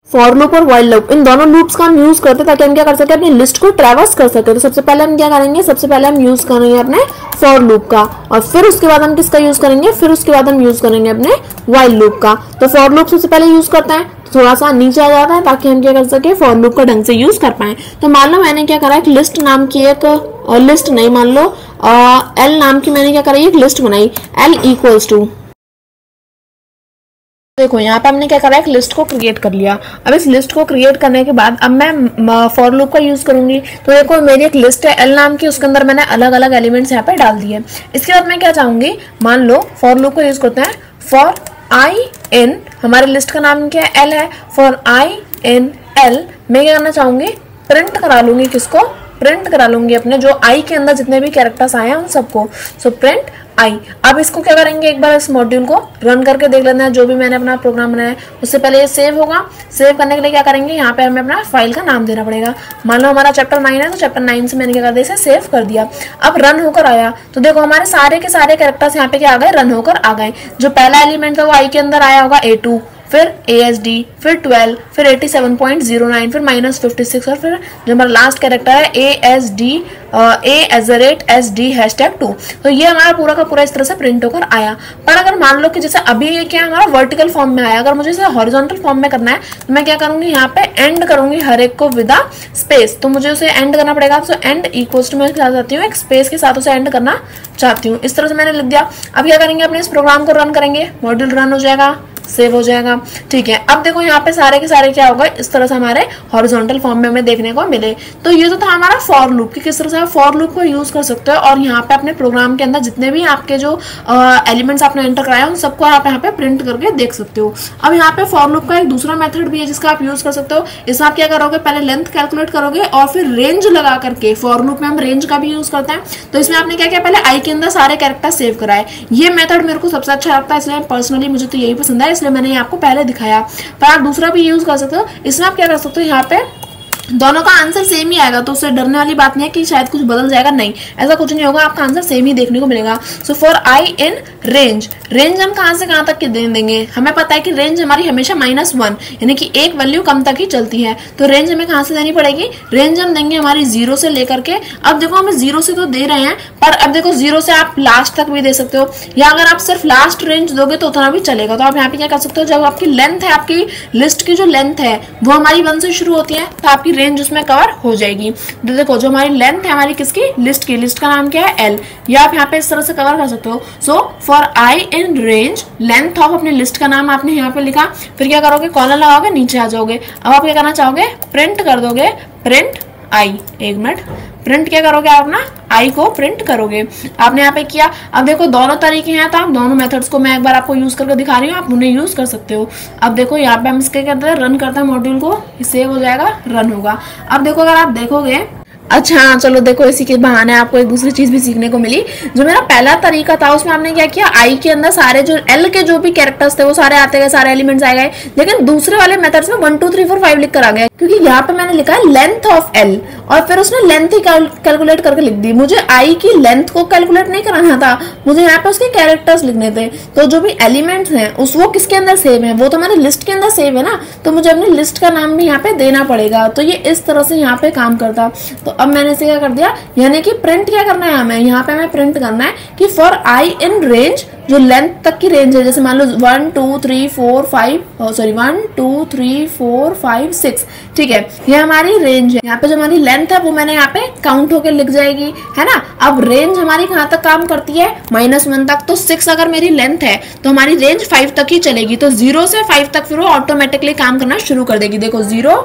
फॉर लूप और व्हाइल लूप, इन दोनों लूप्स का हम यूज करते हैं ताकि हम क्या कर सके, अपनी लिस्ट को ट्रैवर्स कर सके। तो सबसे पहले हम क्या करेंगे, सबसे पहले हम यूज करेंगे अपने फॉर लूप का, और फिर उसके बाद हम किसका यूज करेंगे, फिर उसके बाद हम यूज करेंगे अपने व्हाइल लूप का। तो फॉर लूप सबसे पहले यूज करते हैं, थोड़ा सा नीचे आ जाता है ताकि हम क्या कर सके, फॉर लूप का ढंग से यूज कर पाए। तो मान लो मैंने क्या करा, एक लिस्ट नाम की एक लिस्ट नहीं, मान लो एल नाम की मैंने क्या करा, एक लिस्ट बनाई, एल इक्वल्स टू, देखो यहाँ पे हमने क्या करा, एक लिस्ट को क्रिएट कर लिया। अब इस लिस्ट को क्रिएट करने के बाद अब मैं फॉर लूप का यूज करूंगी। तो देखो मेरी एक लिस्ट है एल नाम की, उसके अंदर मैंने अलग अलग एलिमेंट्स यहाँ पे डाल दिए। इसके बाद मैं क्या चाहूंगी, मान लो फॉर लूप का यूज करते हैं, फॉर आई इन, हमारी लिस्ट का नाम क्या है, एल है, फॉर आई इन एल मैं क्या करना चाहूंगी, प्रिंट करा लूंगी, किसको, प्रिंट करा लूंगी अपने जो आई के अंदर जितने भी कैरेक्टर्स आए हैं उन सबको। So print I. अब इसको क्या करेंगे, एक बार इस मॉड्यूल को रन करके देख लेना है, जो भी मैंने अपना प्रोग्राम बनाया है। उससे पहले ये सेव होगा, सेव करने के लिए क्या करेंगे, यहाँ पे हमें अपना फाइल का नाम देना पड़ेगा। मान लो हमारा चैप्टर नाइन है, तो चैप्टर नाइन से मैंने क्या कर दिया, इसे सेव कर दिया। अब रन होकर आया तो देखो हमारे सारे के सारे कैरेक्टर्स यहाँ पे क्या आ गए, रन होकर आ गए। जो पहला एलिमेंट था वो आई के अंदर आया होगा ए टू, फिर ए एस डी, फिर ट्वेल्व, फिर eighty seven point zero nine, फिर माइनस फिफ्टी सिक्स, और फिर जो हमारा लास्ट कैरेक्टर है A S D A at the rate S D hash tag two. तो ये हमारा पूरा का पूरा इस तरह से प्रिंट होकर आया। पर अगर मान लो कि जैसे अभी ये क्या हमारा वर्टिकल फॉर्म में आया, अगर मुझे इसे हॉरिजॉन्टल फॉर्म में करना है तो मैं क्या करूंगी, यहाँ पे एंड करूंगी हर एक को विद स्पेस। तो मुझे उसे एंड करना पड़ेगा। तो एंड इक्वल्स टू मैं क्या चाहती हूँ, एक स्पेस के साथ उसे एंड करना चाहती हूँ। इस तरह से मैंने लिख दिया। अब क्या करेंगे, अपने इस प्रोग्राम को रन करेंगे, मॉड्यूल रन हो जाएगा, सेव हो जाएगा। ठीक है, अब देखो यहाँ पे सारे के सारे क्या होगा, इस तरह से हमारे हॉरिजॉन्टल फॉर्म में हमें देखने को मिले। तो ये तो था हमारा फॉर लूप कि किस तरह से आप फॉर लूप को यूज कर सकते हो, और यहाँ पे अपने प्रोग्राम के अंदर जितने भी आपके जो एलिमेंट्स आपने एंटर कराया उन सबको आप यहाँ पे प्रिंट करके देख सकते हो। अब यहाँ पे फॉर लूप का एक दूसरा मेथड भी है जिसका आप यूज कर सकते हो। इसमें आप क्या करोगे, पहले लेंथ कैलकुलेट करोगे और फिर रेंज लगा करके, फॉर लूप में हम रेंज का भी यूज करते हैं। तो इसमें आपने क्या किया, पहले आई के अंदर सारे कैरेक्टर सेव कराए। ये मेथड मेरे को सबसे अच्छा लगता है, इसलिए पर्सनली मुझे तो यही पसंद है, इसलिए मैंने आपको पहले दिखाया। पर आप दूसरा भी यूज कर सकते हो। इसमें आप क्या कर सकते हो, यहाँ पे दोनों का आंसर सेम ही आएगा, तो उससे डरने वाली बात नहीं है कि शायद कुछ बदल जाएगा, नहीं ऐसा कुछ नहीं होगा, आपका आंसर सेम ही देखने को मिलेगा। So for I in range, range हम कहां से कहां तक की दे देंगे, हमें पता है कि रेंज हमारी हमेशा माइनस वन यानी कि एक वैल्यू कम तक ही चलती है। तो रेंज हमें कहां से देनी पड़ेगी, रेंज हम देंगे हमारी जीरो से लेकर के, अब देखो हमें जीरो से तो दे रहे हैं, पर अब देखो जीरो से आप लास्ट तक भी दे सकते हो, या अगर आप सिर्फ लास्ट रेंज दोगे तो उतना भी चलेगा। तो आप यहाँ पे क्या कर सकते हो, जब आपकी लेंथ है, आपकी लिस्ट की जो लेंथ है वो हमारी वन से शुरू होती है, तो आपकी रेंज उसमें कवर हो जाएगी। तो देखो जो हमारी लेंथ है हमारी किसकी, लिस्ट की, लिस्ट का नाम क्या है, एल, या आप यहाँ पे इस तरह से कवर कर सकते हो। So for I in range, length of अपनी लिस्ट का नाम आपने यहाँ पे लिखा, फिर क्या करोगे, कॉलन लगाओगे, नीचे आ जाओगे। अब आप क्या करना चाहोगे, प्रिंट कर दोगे, प्रिंट आई, एक मिनट, प्रिंट क्या करोगे आप ना, आई को प्रिंट करोगे। आपने यहाँ पे किया। अब देखो दोनों तरीके हैं, तो आप दोनों मेथड्स को मैं एक बार आपको यूज करके दिखा रही हूँ, आप उन्हें यूज कर सकते हो। अब देखो यहाँ पे हम इसके कहते हैं रन करते हैं मॉड्यूल को, सेव हो जाएगा, रन होगा। अब देखो अगर आप देखोगे, अच्छा हाँ चलो देखो इसी के बहाने आपको एक दूसरी चीज भी सीखने को मिली। जो मेरा पहला तरीका था उसमें आपने क्या किया, आई के अंदर सारे जो एल के जो भी कैरेक्टर्स थे वो सारे आते गए, सारे एलिमेंट्स आ गए, लेकिन दूसरे वाले मेथड्स में one two three four five लिख कर आ गया, क्योंकि यहाँ पे मैंने लिखा है लेंथ ऑफ एल और फिर उसने लेंथ ही कैलकुलेट करके लिख दी। मुझे आई की लेंथ को कैलकुलेट नहीं कराना था, मुझे यहाँ पे उसके कैरेक्टर्स लिखने थे। तो जो भी एलिमेंट्स हैं उस वो किसके अंदर सेव है, वो तो मेरे लिस्ट के अंदर सेव है ना, तो मुझे अपनी लिस्ट का नाम भी यहाँ पे देना पड़ेगा। तो ये इस तरह से यहाँ पे काम करता। तो अब मैंने इसे क्या कर दिया, यानी कि प्रिंट क्या करना है हमें, यहाँ पे हमें प्रिंट करना है कि फॉर आई इन रेंज, जो लेंथ तक की रेंज है, जैसे मान लो one two three four five sorry one two three four five six, ठीक है, ये हमारी रेंज है। यहाँ पे जो हमारी लेंथ है वो मैंने यहाँ पे काउंट होकर लिख जाएगी, है ना। अब रेंज हमारी कहाँ तक काम करती है, माइनस वन तक। तो सिक्स अगर मेरी लेंथ है तो हमारी रेंज फाइव तक ही चलेगी, तो जीरो से फाइव तक फिर वो ऑटोमेटिकली काम करना शुरू कर देगी। देखो zero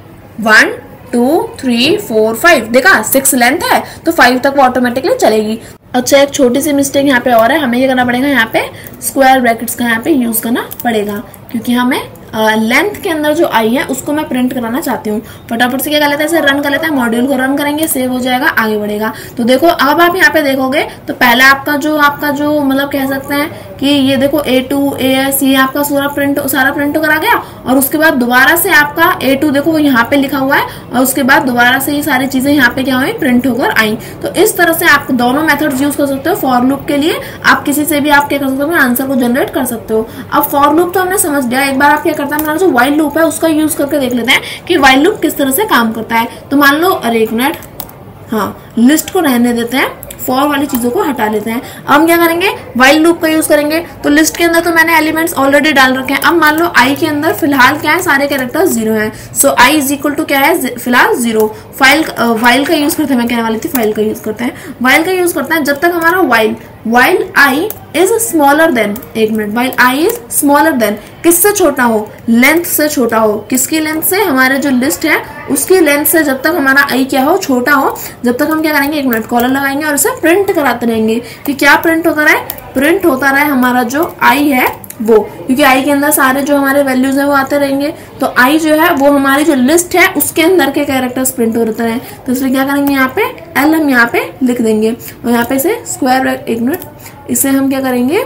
one two three four five, देखा सिक्स लेंथ है तो फाइव तक वो ऑटोमेटिकली चलेगी। अच्छा एक छोटी सी मिस्टेक यहाँ पे और है, हमें ये करना पड़ेगा, यहाँ पे स्क्वायर ब्रैकेट्स का यहाँ पे यूज करना पड़ेगा, क्योंकि हमें लेंथ uh, के अंदर जो आई है उसको मैं प्रिंट कराना चाहती हूँ। फटाफट से क्या कर लेते हैं, इसे रन कर लेते हैं, मॉड्यूल को रन करेंगे, सेव हो जाएगा, आगे बढ़ेगा। तो देखो अब आप यहाँ पे देखोगे तो पहला आपका जो आपका जो मतलब कह सकते हैं कि ये देखो ए टू ए एस, ये आपका सारा प्रिंट सारा प्रिंट करा गया, और उसके बाद दोबारा से आपका ए टू देखो वो यहाँ पे लिखा हुआ है, और उसके बाद दोबारा से ये सारी चीजें यहाँ पे क्या हुई, प्रिंट होकर आई। तो इस तरह से आप दोनों मेथड्स यूज कर सकते हो। फॉर लूप के लिए आप किसी से भी आप क्या कर सकते हो, आंसर को जनरेट कर सकते हो। अब फॉर लूप तो हमने समझ लिया, एक बार आप क्या करता है, हमारा जो व्हाइल लूप है उसका यूज करके देख लेते हैं कि व्हाइल लूप किस तरह से काम करता है। तो मान लो, अरे एक मिनट, हाँ लिस्ट को रहने देते हैं, फॉर वाली चीजों को हटा लेते हैं। अब हम क्या करेंगे, व्हाइल लूप का यूज करेंगे। तो लिस्ट के अंदर तो मैंने एलिमेंट्स ऑलरेडी डाल रखे हैं। अब मान लो आई के अंदर फिलहाल क्या है, सारे कैरेक्टर्स जीरो हैं, so I is equal to क्या है, फिलहाल जीरो। फाइल व्हाइल का यूज करते हैं, मैं कहने वाली थी फाइल का यूज करते हैं, व्हाइल का यूज करते हैं जब तक हमारा while while I is smaller than, एक मिनट, while I is smaller than, किससे छोटा हो, लेंथ से छोटा हो। किसकी लेंथ से, हमारे जो लिस्ट है उसकी लेंथ से जब तक हमारा आई क्या हो, छोटा हो, जब तक हम क्या करेंगे, एक मिनट कॉलर लगाएंगे और उसे प्रिंट कराते रहेंगे कि क्या प्रिंट होता रहे, प्रिंट होता रहे हमारा जो आई है वो, क्योंकि आई के अंदर सारे जो हमारे वैल्यूज है वो आते रहेंगे। तो आई जो है वो हमारी जो लिस्ट है उसके अंदर के कैरेक्टर्स प्रिंट होते रहे। तो इसलिए क्या करेंगे, यहाँ पे एल हम यहाँ पे लिख देंगे और यहाँ पे से स्क्वायर, एक मिनट, इसे हम क्या करेंगे,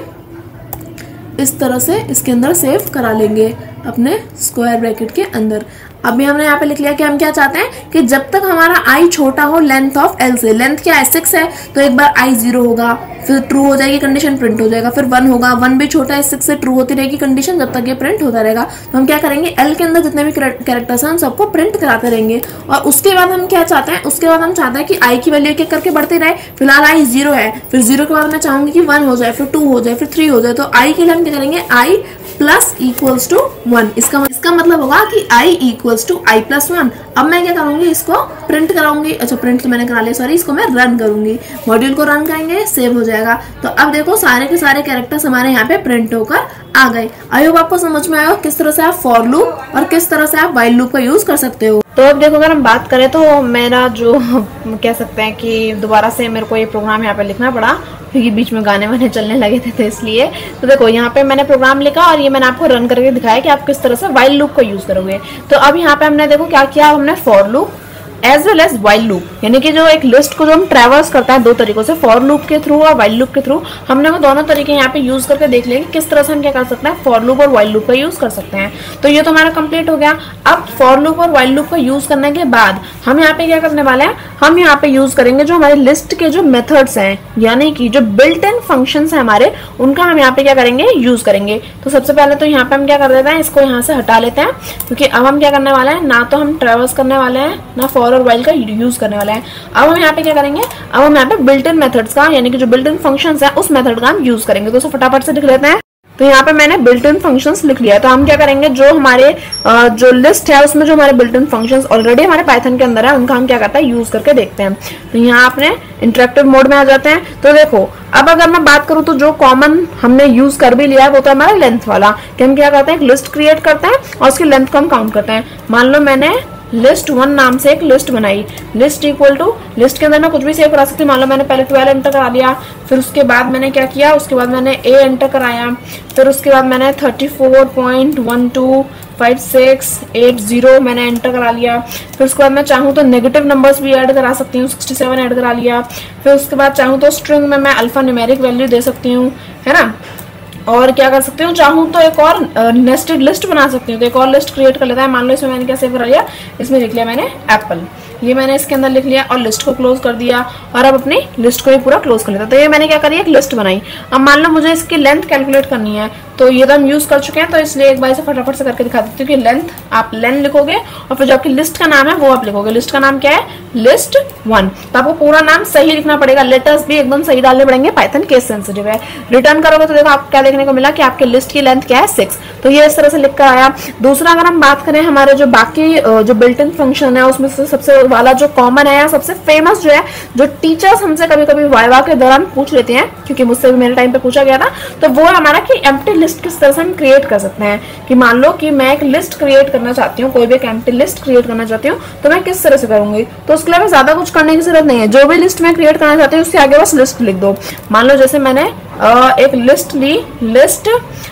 इस तरह से इसके अंदर सेव करा लेंगे अपने स्क्वायर ब्रैकेट के अंदर। अभी हमने यहाँ पे लिख लिया कि हम क्या चाहते हैं कि जब तक हमारा आई छोटा हो लेंथ ऑफ एल से, लेंथ क्या है सिक्स है, तो एक बार आई जीरो होगा, फिर ट्रू हो जाएगी कंडीशन, प्रिंट हो जाएगा, फिर वन होगा, वन भी छोटा है सिक्स से, ट्रू होती रहेगी कंडीशन जब तक ये प्रिंट होता रहेगा। तो हम क्या करेंगे, एल के अंदर जितने भी कैरेक्टर्स हैं उन सबको प्रिंट कराते रहेंगे। और उसके बाद हम क्या चाहते हैं, उसके बाद हम चाहते हैं कि आई की वैल्यू एक एक करके बढ़ती रहे। फिलहाल आई जीरो है, फिर जीरो के बाद मैं चाहूंगी कि वन हो जाए, फिर टू हो जाए, फिर थ्री हो जाए। तो आई के लिए हम क्या करेंगे, I plus equals to one. इसका इसका मतलब होगा कि I equals to I plus one. अब मैं क्या करूंगी, इसको प्रिंट कराऊंगी, अच्छा प्रिंट तो मैंने करा लिया, सॉरी, इसको मैं रन करूंगी, मॉड्यूल को रन करेंगे, सेव हो जाएगा। तो अब देखो सारे के सारे कैरेक्टर्स हमारे यहाँ पे प्रिंट होकर आ गए। आई होप आपको समझ में आया किस तरह से आप फॉर लूप और किस तरह से आप व्हाइल लूप का यूज कर सकते हो। तो अब देखो, अगर हम बात करें तो मेरा जो कह सकते हैं कि दोबारा से मेरे को ये प्रोग्राम यहाँ पे लिखना पड़ा क्योंकि बीच में गाने वाने चलने लगे थे, तो इसलिए। तो देखो यहाँ पे मैंने प्रोग्राम लिखा और ये मैंने आपको रन करके दिखाया कि आप किस तरह से व्हाइल लूप का यूज करोगे। तो अब यहाँ पे हमने देखो क्या किया, हमने for loop as well as while loop, यानी कि जो एक लिस्ट को जो हम ट्रैवर्स करता है दो तरीकों से, फॉर लूप के थ्रू और व्हाइल लूप के थ्रू, हमने वो दोनों तरीके यहाँ पे यूज करके देख लेंगे किस तरह से हम क्या कर सकते हैं, फॉर लूप और व्हाइल लूप का यूज कर सकते हैं। तो ये तो हमारा कंप्लीट हो गया। अब फॉर लूप और व्हाइल लूप का यूज करने के बाद हम यहाँ पे क्या करने वाले हैं, हम यहाँ पे यूज करेंगे जो हमारे लिस्ट के जो मेथड्स हैं, यानी कि जो बिल्ट इन फंक्शंस हैं हमारे, उनका हम यहाँ पे क्या करेंगे, यूज करेंगे। तो सबसे पहले तो यहाँ पे हम क्या कर देते हैं, इसको यहाँ से हटा लेते हैं, क्योंकि अब हम क्या करने वाले हैं, ना तो हम ट्रैवर्स करने वाले हैं, ना फॉर और व्हाइल का यूज करने वाला है। अब हम यहाँ पे क्या करेंगे, अब हम यहाँ पे बिल्ट इन मेथड्स का, यानी कि जो बिल्ट इन फंक्शंस है उस मेथड का हम यूज करेंगे। तो फटाफट से लिख लेते हैं। तो यहाँ पे मैंने बिल्ट इन फंक्शंस लिख लिया। तो हम क्या करेंगे, जो हमारे जो लिस्ट है उसमें जो हमारे बिल्ट इन फंक्शंस ऑलरेडी हमारे पाइथन के अंदर है उनका हम क्या करते हैं, यूज करके देखते हैं। तो यहाँ अपने इंटरेक्टिव मोड में आ जाते हैं। तो देखो अब अगर मैं बात करूँ तो जो कॉमन हमने यूज कर भी लिया है वो तो हमारा लेंथ वाला, कि हम क्या करते हैं, एक लिस्ट क्रिएट करते हैं और उसकी लेंथ को हम काउंट करते हैं। मान लो मैंने लिस्ट वन नाम से एक लिस्ट बनाई, लिस्ट इक्वल टू, लिस्ट के अंदर मैं कुछ भी सेव करा सकती हूँ। मान लो मैंने पहले ट्वेल्व एंटर करा दिया, फिर उसके बाद मैंने क्या किया, उसके बाद मैंने ए एंटर कराया, फिर उसके बाद मैंने thirty four point one two five six eight zero मैंने एंटर करा लिया। फिर उसके बाद मैं चाहूँ तो नेगेटिव नंबर्स भी ऐड करा सकती हूँ, सिक्सटी सेवन ऐड करा लिया। फिर उसके बाद चाहूँ तो स्ट्रिंग में मैं अल्फा न्यूमेरिक वैल्यू दे सकती हूँ, है ना। और क्या कर सकती हूँ, चाहूँ तो एक और नेस्टेड लिस्ट बना सकती हूँ। तो एक और लिस्ट क्रिएट कर लेता है। मान लो इसमें मैंने क्या सेव कर लिया, इसमें लिख लिया मैंने एप्पल, ये मैंने इसके अंदर लिख लिया और लिस्ट को क्लोज कर दिया। और अब अपनी लिस्ट को भी पूरा क्लोज कर लेता। तो ये मैंने क्या करी, एक लिस्ट बनाई। अब मान लो मुझे इसकी लेंथ कैलकुलेट करनी है, तो ये तो हम यूज कर चुके हैं, तो इसलिए एक बार से फटाफट से करके दिखा देती हूँ कि लेंथ, आप लेंथ लिखोगे और फिर जो आपकी लिस्ट का नाम है वो आप लिखोगे। लिस्ट का नाम क्या है, लिस्ट वन। तो आपको पूरा नाम सही लिखना पड़ेगा, लेटर्स भी एकदम सही डालने पड़ेंगे, पाइथन केस सेंसिटिव है। रिटर्न करोगे तो देखो आप क्या देखने को मिला कि आपके लिस्ट की लेंथ क्या है, सिक्स। तो ये इस तरह से लिख कर आया। दूसरा अगर हम बात करें हमारे जो बाकी जो बिल्ट इन फंक्शन है उसमें से सबसे वाला जो कॉमन है, सबसे फेमस जो है, जो टीचर्स हमसे कभी कभी वाइवा के दौरान पूछ लेते हैं, क्योंकि मुझसे भी मेरे टाइम पे पूछा गया था, तो वो है हमारा कि एम्प्टी लिस्ट किस तरह से हम क्रिएट कर सकते हैं। कि मान लो कि मैं एक लिस्ट क्रिएट करना चाहती हूँ, कोई भी एक एम्प्टी लिस्ट क्रिएट करना चाहती हूँ, तो मैं किस तरह से करूंगी। तो उसके लिए ज्यादा कुछ करने की जरूरत नहीं है, जो भी लिस्ट मैं क्रिएट करना चाहती हूँ उसके आगे बस लिस्ट लिख दो। मान लो जैसे मैंने एक लिस्ट ली, लिस्ट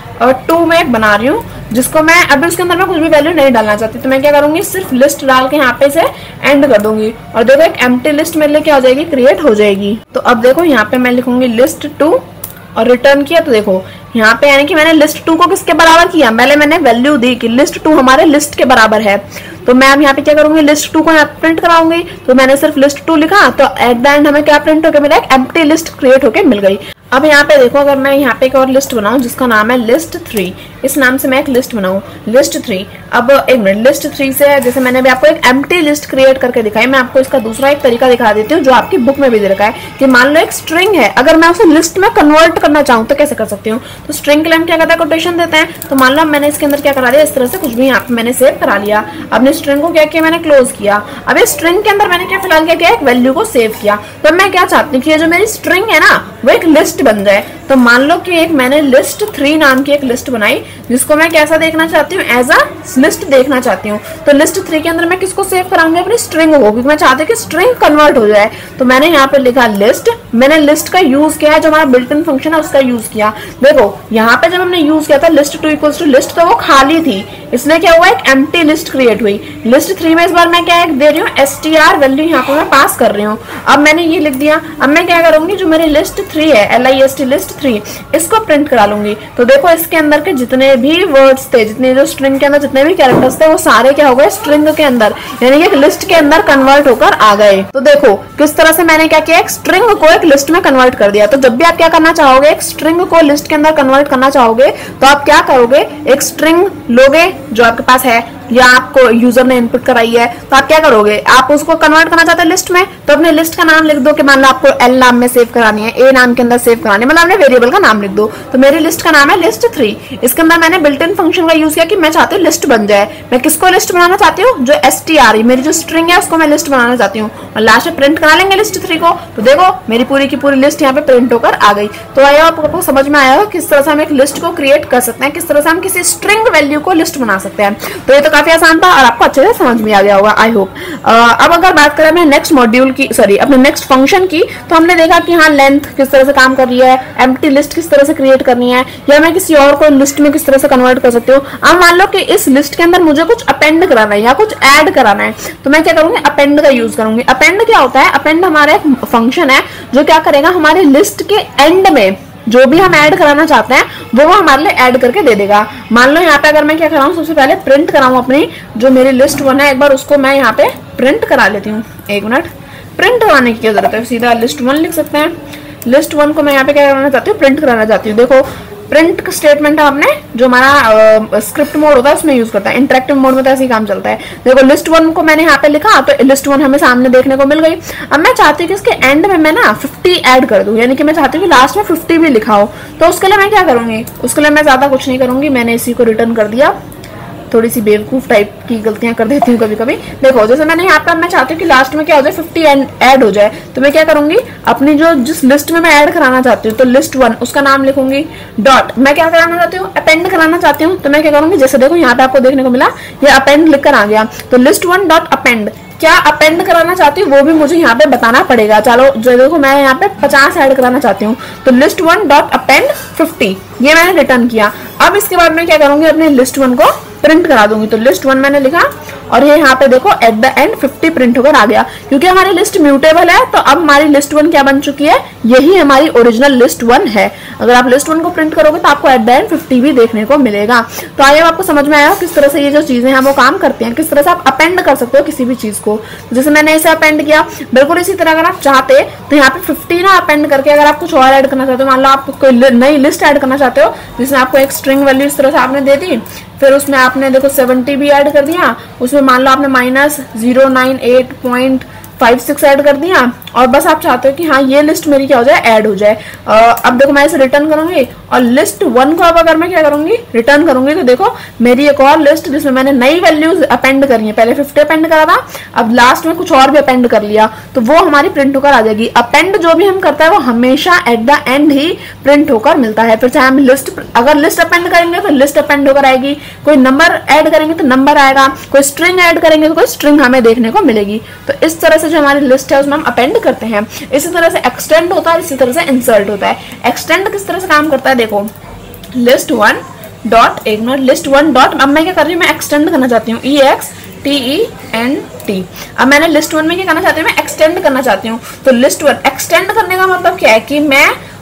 टू में एक बना रही हूँ, जिसको मैं अभी उसके अंदर मैं कुछ भी वैल्यू नहीं डालना चाहती, तो मैं क्या करूंगी, सिर्फ लिस्ट डाल के यहाँ पे से एंड कर दूंगी और देखो एक एम्प्टी लिस्ट मेरे लिए क्या हो जाएगी, क्रिएट हो जाएगी। तो अब देखो यहाँ पे मैं लिखूंगी लिस्ट टू और रिटर्न किया। तो देखो यहाँ पे यानी कि मैंने लिस्ट टू को किसके बराबर किया, पहले मैंने वैल्यू दी कि लिस्ट टू हमारे लिस्ट के बराबर है। तो मैं अब यहाँ पे क्या करूंगी, लिस्ट टू को यहाँ प्रिंट कराऊंगी। तो मैंने सिर्फ लिस्ट टू लिखा, तो एट द एंड हमें क्या प्रिंट होकर मिला, एक एम्प्टी लिस्ट क्रिएट होकर मिल गई। अब यहाँ पे देखो, अगर मैं यहाँ पे एक और लिस्ट बनाऊं जिसका नाम है लिस्ट थ्री, इस नाम से मैं एक लिस्ट बनाऊं लिस्ट थ्री। अब एक मिनट, लिस्ट थ्री से जैसे मैंने भी आपको एक एम्प्टी लिस्ट क्रिएट करके दिखाई, मैं आपको इसका दूसरा एक तरीका दिखा देती हूँ जो आपकी बुक में भी दे रखा है कि मान लो एक स्ट्रिंग है, अगर मैं उसे लिस्ट में कन्वर्ट करना चाहूँ तो कैसे कर सकती हूँ। तो स्ट्रिंग के लिए हम क्या करते हैं, कोटेशन देते हैं। तो मान लो मैंने इसके अंदर क्या करा दिया, इस तरह से कुछ भी यहाँ पे मैंने सेव करा लिया। अपने स्ट्रिंग को क्या किया, मैंने क्लोज किया। अब इस स्ट्रिंग के अंदर मैंने क्या फिलहाल क्या किया, एक वैल्यू को सेव किया। तो मैं क्या चाहती हूँ कि ये जो मेरी स्ट्रिंग है ना वो एक लिस्ट बन जाए। तो मान लो कि एक मैंने लिस्ट थ्री नाम की एक लिस्ट बनाई जिसको मैं कैसा देखना चाहती हूँ, एज अ लिस्ट देखना चाहती हूँ। तो लिस्ट थ्री के अंदर मैं किसको सेव कराऊंगी, अपनी स्ट्रिंग को, क्योंकि मैं चाहती हूँ कि स्ट्रिंग कन्वर्ट हो जाए। तो मैंने यहाँ पे लिखा लिस्ट, मैंने लिस्ट का यूज किया है, जो हमारा बिल्ट इन फंक्शन है उसका यूज किया। देखो यहाँ पे जब हमने यूज किया था list two equals to list, तो वो खाली थी, इसलिए क्या हुआ, एक एम्प्टी लिस्ट क्रिएट हुई। लिस्ट थ्री में इस बार मैं क्या एक दे रही हूँ, एस टी आर वैल्यू यहाँ पे मैं पास कर रही हूँ। अब मैंने ये लिख दिया। अब मैं क्या करूंगी, जो मेरी लिस्ट थ्री है, L I S T list three, इसको प्रिंट करा लूंगी। तो देखो इसके अंदर के जितने भी वर्ड्स थे, जितने जो स्ट्रिंग के अंदर जितने भी कैरेक्टर्स थे, वो सारे क्या हो गए, स्ट्रिंग के अंदर, यानी कि एक लिस्ट के अंदर कन्वर्ट होकर आ गए। तो देखो किस तरह से मैंने क्या किया, एक स्ट्रिंग को एक लिस्ट में कन्वर्ट कर दिया। तो जब भी आप क्या करना चाहोगे, एक स्ट्रिंग को लिस्ट के अंदर कन्वर्ट करना चाहोगे, तो आप क्या करोगे, एक स्ट्रिंग लोगे जो आपके पास है या आपको यूजर ने इनपुट कराई है, तो आप क्या करोगे, आप उसको कन्वर्ट करना चाहते हैं लिस्ट में, तो अपने लिस्ट का नाम लिख दो कि मान लो आपको एल नाम में सेव करानी है, ए नाम के अंदर सेव करानी है, मतलब अपने वेरिएबल का नाम लिख दो। तो मेरी लिस्ट का नाम है लिस्ट थ्री। इसके अंदर मैंने बिल्ट इन फंक्शन का यूज किया कि मैं चाहती हूँ लिस्ट बन जाए। मैं किसको लिस्ट बनाना चाहती हूँ, जो एस टी आर मेरी जो स्ट्रिंग है उसको मैं लिस्ट बनाना चाहती हूँ, और लास्ट में प्रिंट करा लेंगे लिस्ट थ्री को। तो देखो मेरी पूरी की पूरी लिस्ट यहाँ पे प्रिंट होकर आ गई। तो आया आपको समझ में आया किस तरह से हम एक लिस्ट को क्रिएट कर सकते हैं, किस तरह से हम किसी स्ट्रिंग वैल्यू को लिस्ट बना सकते हैं। तो ये तो काफी आसान था और आपको अच्छे से समझ में आ गया होगा, आई होप। अब अगर बात करें अपने नेक्स्ट मॉड्यूल की, सॉरी अपने नेक्स्ट फंक्शन की, तो हमने देखा कि हाँ लेंथ किस तरह से काम कर रही है, एम्प्टी लिस्ट किस तरह से क्रिएट करनी है, या मैं किसी और को लिस्ट में किस तरह से कन्वर्ट कर सकती हूँ। अब मान लो कि इस लिस्ट के अंदर मुझे कुछ अपेंड कराना है या कुछ ऐड कराना है, तो मैं क्या करूंगी, अपेंड का यूज करूंगी। अपेंड क्या होता है, अपेंड हमारा एक फंक्शन है जो क्या करेगा, हमारे लिस्ट के एंड में जो भी हम ऐड कराना चाहते हैं वो वो हमारे लिए ऐड करके दे देगा। मान लो यहाँ पे अगर मैं क्या कराऊँ, सबसे पहले प्रिंट कराऊँ अपनी जो मेरी लिस्ट वन है, एक बार उसको मैं यहाँ पे प्रिंट करा लेती हूँ। एक मिनट, प्रिंट कराने की क्या जरूरत है, सीधा लिस्ट वन लिख सकते हैं। लिस्ट वन को मैं यहाँ पे क्या कराना चाहती हूँ, प्रिंट कराना चाहती हूँ। देखो प्रिंट स्टेटमेंट हमने जो हमारा स्क्रिप्ट मोड होता है उसमें यूज करता है, इंटरेक्टिव मोड में तो ऐसे ही काम चलता है। देखो लिस्ट वन को मैंने यहाँ पे लिखा, तो लिस्ट वन हमें सामने देखने को मिल गई। अब मैं चाहती हूँ कि इसके एंड में मैं ना फिफ्टी ऐड कर दूं, यानी कि मैं चाहती हूँ कि लास्ट में फिफ्टी भी लिखा हो। तो उसके लिए मैं क्या करूंगी, उसके लिए मैं ज्यादा कुछ नहीं करूंगी, मैंने इसी को रिटर्न कर दिया। थोड़ी सी बेवकूफ टाइप की गलतियां कर देती हूँ कभी कभी। देखो जैसे मैंने यहाँ पे मैं चाहती हूँ कि लास्ट में क्या हो जाए, फिफ्टी ऐड हो जाए, तो मैं क्या करूंगी, अपनी जो जिस लिस्ट में मैं ऐड कराना चाहती हूँ, तो लिस्ट वन उसका नाम लिखूंगी, डॉट मैं क्या कराना चाहती हूँ, अपेंड कराना चाहती हूँ। तो मैं क्या करूंगी, जैसे देखो यहाँ पे आपको देखने को मिला ये अपेंड लिख कर आ गया, तो लिस्ट वन डॉट अपेंड, क्या अपेंड कराना चाहती हूँ वो भी मुझे यहाँ पे बताना पड़ेगा। चलो जो देखो मैं यहाँ पे पचास ऐड कराना चाहती हूँ, तो list one dot append fifty, ये मैंने रिटर्न किया। अब इसके बाद मैं क्या करूंगी, अपने लिस्ट वन को प्रिंट करा दूंगी। तो लिस्ट वन मैंने लिखा और ये यहाँ पे देखो at the end fifty print होकर आ गया, क्योंकि हमारी लिस्ट म्यूटेबल है। तो अब हमारी लिस्ट वन क्या बन चुकी है, यही हमारी ओरिजिनल लिस्ट वन है। अगर आप लिस्ट वन को प्रिंट करोगे तो आपको एट द एंड फिफ्टी भी देखने को मिलेगा। तो आइए आपको समझ में आया किस तरह से ये जो चीजें हैं वो काम करती हैं, किस तरह से आप अपेंड कर सकते हो किसी भी चीज को। जैसे मैंने इसे अपेंड किया, बिल्कुल इसी तरह अगर आप चाहते तो यहाँ पे फिफ्टी ना अपेंड करके अगर आप कुछ और ऐड करना चाहते हो, मान लो आप कोई नई लिस्ट ऐड करना चाहते हो जिसमें आपको एक स्ट्रिंग वैल्यू इस तरह से आपने दे दी, फिर उसमें आपने देखो सेवेंटी भी ऐड कर दिया, उसमें मान लो आपने minus zero nine eight point five six add कर दिया, और बस आप चाहते हो कि हाँ ये लिस्ट मेरी क्या हो जाए, ऐड हो जाए। आ, अब देखो मैं इसे रिटर्न करूंगी और लिस्ट वन को अब अगर मैं क्या करूंगी, रिटर्न करूंगी, तो देखो मेरी एक और लिस्ट जिसमें मैंने नई वैल्यूज अपेंड करी है, पहले फिफ्टी अपेंड करा था, अब लास्ट में कुछ और भी अपेंड कर लिया, तो वो हमारी प्रिंट होकर आ जाएगी। अपेंड जो भी हम करता है वो हमेशा एट द एंड ही प्रिंट होकर मिलता है। फिर चाहे हम लिस्ट, अगर लिस्ट अपेंड करेंगे तो लिस्ट अपेंड होकर आएगी, कोई नंबर ऐड करेंगे तो नंबर आएगा, कोई स्ट्रिंग ऐड करेंगे तो कोई स्ट्रिंग हमें देखने को मिलेगी। तो इस तरह से जो हमारी लिस्ट है उसमें हम अपेंड करते हैं। इसी तरह से एक्सटेंड होता है, इसी तरह से इंसर्ट होता है। एक्सटेंड किस तरह से काम करता है, देखो लिस्ट वन डॉट, एक मिनट, लिस्ट वन डॉट, अब मैं क्या कर रही हूँ, मैं एक्सटेंड करना चाहती हूँ, E X T E N T. अब मैंने लिस्ट वन में क्या करना चाहती हूँ, मैं एक्सटेंड करना चाहती हूँ। तो लिस्ट वन एक्सटेंड करने का मतलब क्या है कि मैं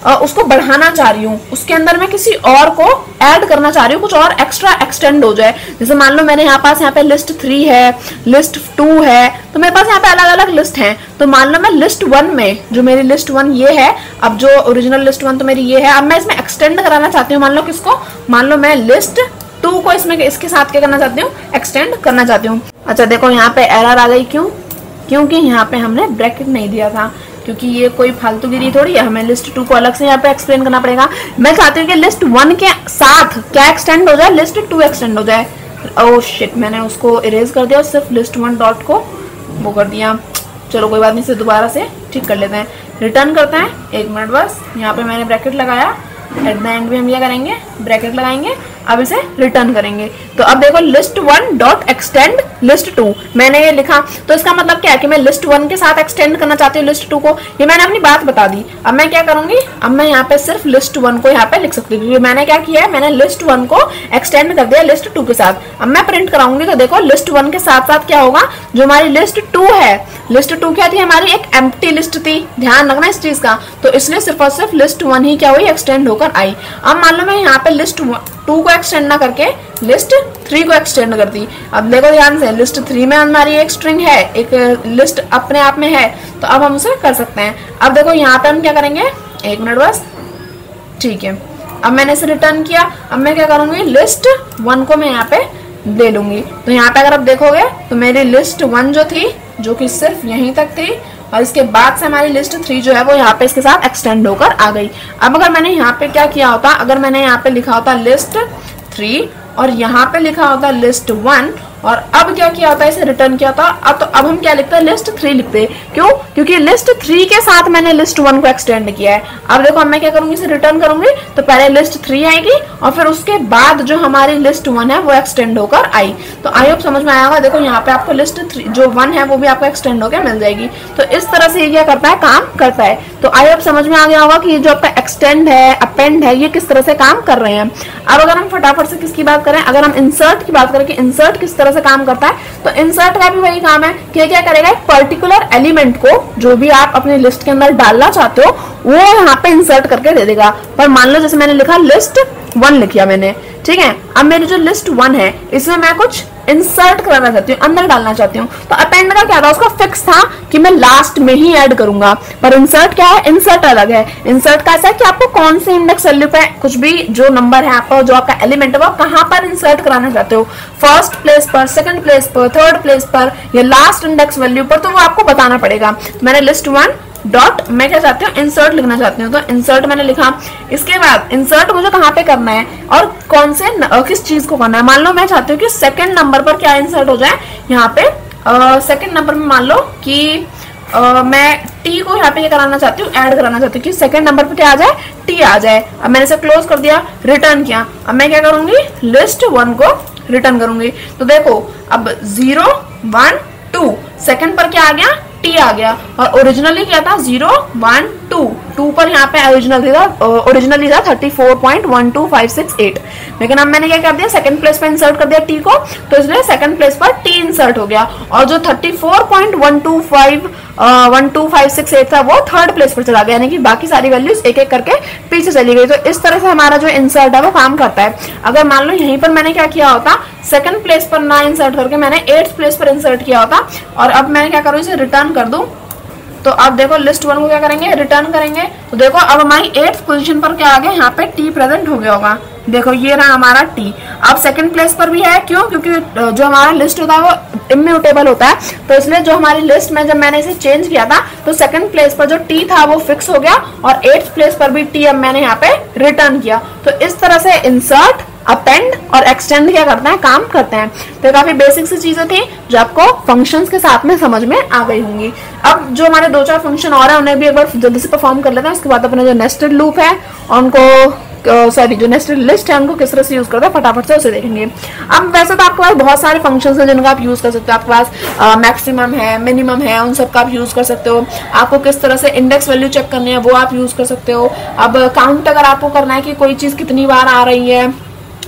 उसको बढ़ाना चाह रही हूँ, उसके अंदर मैं किसी और को ऐड करना चाह रही हूँ, कुछ और एक्स्ट्रा एक्सटेंड हो जाए। जैसे मान लो मैंने यहाँ पास यहाँ पे लिस्ट थ्री है, लिस्ट टू है, तो मेरे पास यहाँ पे अलग अलग लिस्ट हैं। तो मान लो मैं लिस्ट वन में, जो मेरी लिस्ट वन ये है, अब जो ओरिजिनल लिस्ट वन तो मेरी ये है, अब मैं इसमें एक्सटेंड कराना चाहती हूँ। मान लो किसको, मान लो मैं लिस्ट टू को इसमें इसके साथ क्या करना चाहती हूँ, एक्सटेंड करना चाहती हूँ। अच्छा देखो यहाँ पे एरर आ गई, क्यों? क्योंकि यहाँ पे हमने ब्रैकेट नहीं दिया था, क्योंकि ये कोई फालतूगिरी थोड़ी है, हमें लिस्ट टू को अलग से यहाँ पे एक्सप्लेन करना पड़ेगा। मैं चाहती हूँ कि लिस्ट वन के साथ क्या एक्सटेंड हो जाए, लिस्ट टू एक्सटेंड हो जाए। ओह शिट, मैंने उसको इरेज कर दिया, सिर्फ लिस्ट वन डॉट को वो कर दिया। चलो कोई बात नहीं, इसे दोबारा से ठीक कर लेते हैं। रिटर्न करते हैं, एक मिनट बस। यहाँ पे मैंने ब्रैकेट लगाया, एट द एंड भी हम ये करेंगे, ब्रैकेट लगाएंगे, अब इसे रिटर्न करेंगे। तो अब देखो list one dot extend list two मैंने ये लिखा, तो इसका मतलब क्या है कि मैं लिस्ट वन के साथ एक्सटेंड करना चाहती हूँ लिस्ट टू को। ये मैंने अपनी बात बता दी। अब मैं क्या करूंगी, अब मैं यहाँ पे सिर्फ लिस्ट वन को यहाँ पे लिख सकती हूँ, क्योंकि मैंने क्या किया है, मैंने लिस्ट वन को एक्सटेंड कर दिया लिस्ट टू के साथ। अब मैं प्रिंट कराऊंगी तो देखो लिस्ट वन के साथ साथ क्या होगा, जो हमारी लिस्ट टू है, लिस्ट टू क्या थी, हमारी एक एम्प्टी लिस्ट थी, ध्यान रखना इस चीज का। तो इसलिए सिर्फ और सिर्फ लिस्ट वन ही क्या हुई, एक्सटेंड होकर आई। अब मान लो मैं यहाँ पे लिस्ट टू को एक्सटेंड ना करके लिस्ट थ्री को एक्सटेंड कर दी। अब देखो ध्यान से, लिस्ट थ्री में हमारी एक स्ट्रिंग है, एक लिस्ट अपने आप में है, तो अब हम उसे कर सकते हैं। अब देखो यहाँ पे हम क्या करेंगे, एक मिनट बस, ठीक है। अब मैंने इसे रिटर्न किया, अब मैं क्या करूंगी, लिस्ट वन को मैं यहाँ पे ले लूंगी। तो यहाँ पे अगर आप देखोगे तो मेरी लिस्ट वन जो थी, जो कि सिर्फ यहीं तक थी, और इसके बाद से हमारी लिस्ट थ्री जो है वो यहाँ पे इसके साथ एक्सटेंड होकर आ गई। अब अगर मैंने यहाँ पे क्या किया होता, अगर मैंने यहाँ पे लिखा होता लिस्ट थ्री और यहाँ पे लिखा होता लिस्ट वन, और अब क्या किया होता है, इसे रिटर्न किया होता, अब तो अब हम क्या लिखते हैं, लिस्ट थ्री लिखते हैं। क्यों? क्योंकि लिस्ट थ्री के साथ मैंने लिस्ट वन को एक्सटेंड किया है। अब देखो अब मैं क्या करूंगी, इसे रिटर्न करूंगी तो पहले लिस्ट थ्री आएगी और फिर उसके बाद जो हमारी लिस्ट वन है वो एक्सटेंड होकर आई। तो आई होप समझ में आया होगा। देखो यहाँ पे आपको लिस्ट थ्री जो वन है वो भी आपको एक्सटेंड होकर मिल जाएगी। तो इस तरह से ये क्या करता है, काम करता है। तो आई होप समझ में आ गया होगा कि ये जो आपका एक्सटेंड है, अपेंड है, ये किस तरह से काम कर रहे हैं। अब अगर हम फटाफट से किसकी बात करें, अगर हम इंसर्ट की बात करें कि इंसर्ट किस तरह से काम करता है, तो इंसर्ट का भी वही काम है कि क्या करेगा, एक पर्टिकुलर एलिमेंट को जो भी आप अपने लिस्ट के अंदर डालना चाहते हो वो यहाँ पे इंसर्ट करके दे देगा। पर मान लो जैसे मैंने लिखा लिस्ट वन लिखा मैंने, ठीक है। अब मेरी जो लिस्ट वन है इसमें मैं कुछ इंसर्ट कराना चाहती हूँ, अंदर डालना चाहती हूँ। तो अपेंड का क्या था, उसका फिक्स था कि मैं लास्ट में ही ऐड करूंगा। पर इंसर्ट क्या है, इंसर्ट अलग है। इंसर्ट का ऐसा है कि आपको कौन से इंडेक्स वैल्यू पे कुछ भी जो नंबर है आपका, जो आपका एलिमेंट है वो कहाँ पर इंसर्ट कराना चाहते हो, फर्स्ट प्लेस पर, सेकंड प्लेस पर, थर्ड प्लेस पर या लास्ट इंडेक्स वैल्यू पर, तो वो आपको बताना पड़ेगा। तो मैंने लिस्ट वन डॉट मैं क्या चाहती हूँ, इंसर्ट लिखना चाहती हूँ, तो इंसर्ट मैंने लिखा। इसके बाद इंसर्ट मुझे कहाँ पे करना है और कौन से न, किस चीज को करना है। मान लो मैं चाहती हूँ कि सेकंड नंबर पर क्या इंसर्ट हो जाए, यहाँ पे सेकंड नंबर में मान लो कि Uh, मैं टी को यहाँ पे क्या कराना चाहती हूँ, ऐड कराना चाहती हूँ कि सेकंड नंबर पे क्या आ जाए, टी आ जाए। अब मैंने इसे क्लोज कर दिया, रिटर्न किया। अब मैं क्या करूंगी, लिस्ट वन को रिटर्न करूंगी। तो देखो अब जीरो वन टू सेकंड पर क्या आ गया, टी आ गया। और ओरिजिनली क्या था, जीरो वन टू, टू पर यहाँ पे ओरिजिनल था, ओरिजिनली था thirty four point one two five six eight. लेकिन अब मैंने क्या कर दिया, सेकंड प्लेस पर इंसर्ट कर दिया टी को, तो इसलिए सेकंड प्लेस पर टी इंसर्ट हो गया। और जो thirty four point one two five one two five six eight था वो थर्ड प्लेस पर चला गया, यानी कि बाकी सारी वैल्यूज एक एक करके पीछे चली गई। तो इस तरह से हमारा जो इंसर्ट है वो काम करता है। अगर मान लो यहीं पर मैंने क्या किया होता, सेकंड प्लेस पर ना इंसर्ट करके मैंने एट्थ प्लेस पर इंसर्ट किया होता, और अब मैं क्या करूँ, इसे रिटर्न कर दूं, तो अब देखो लिस्ट वन को क्या करेंगे, रिटर्न करेंगे। तो देखो अब हमारी एट्थ पोजीशन पर क्या आ गया, यहाँ पे टी प्रेजेंट हो गया होगा। देखो ये रहा हमारा टी। अब सेकंड प्लेस पर भी है, क्यों? क्योंकि जो हमारा लिस्ट होता है वो इम्यूटेबल होता है, तो इसलिए जो हमारी लिस्ट में जब मैंने इसे चेंज किया था तो सेकंड प्लेस पर जो टी था वो फिक्स हो गया, और एट्थ प्लेस पर भी टी अब मैंने यहाँ पे रिटर्न किया। तो इस तरह से इंसर्ट, अपेंड और एक्सटेंड क्या करते हैं, काम करते हैं। तो काफी बेसिक सी चीजें थी जो आपको फंक्शंस के साथ में समझ में आ गई होंगी। अब जो हमारे दो चार फंक्शन और हैं उन्हें भी एक बार जल्दी से परफॉर्म कर लेते हैं। उसके बाद अपने जो नेस्टेड लूप है उनको सॉरी जो नेस्टेड लिस्ट है उनको किस तरह से यूज करते हैं फटाफट से उसे देखेंगे। अब वैसे तो आपके पास बहुत सारे फंक्शंस हैं जिनका आप यूज कर सकते हो। आपके पास मैक्सिमम है, मिनिमम है, उन सब का आप यूज कर सकते हो। आपको किस तरह से इंडेक्स वैल्यू चेक करनी है वो आप यूज कर सकते हो। अब काउंट अगर आपको करना है कि कोई चीज कितनी बार आ रही है,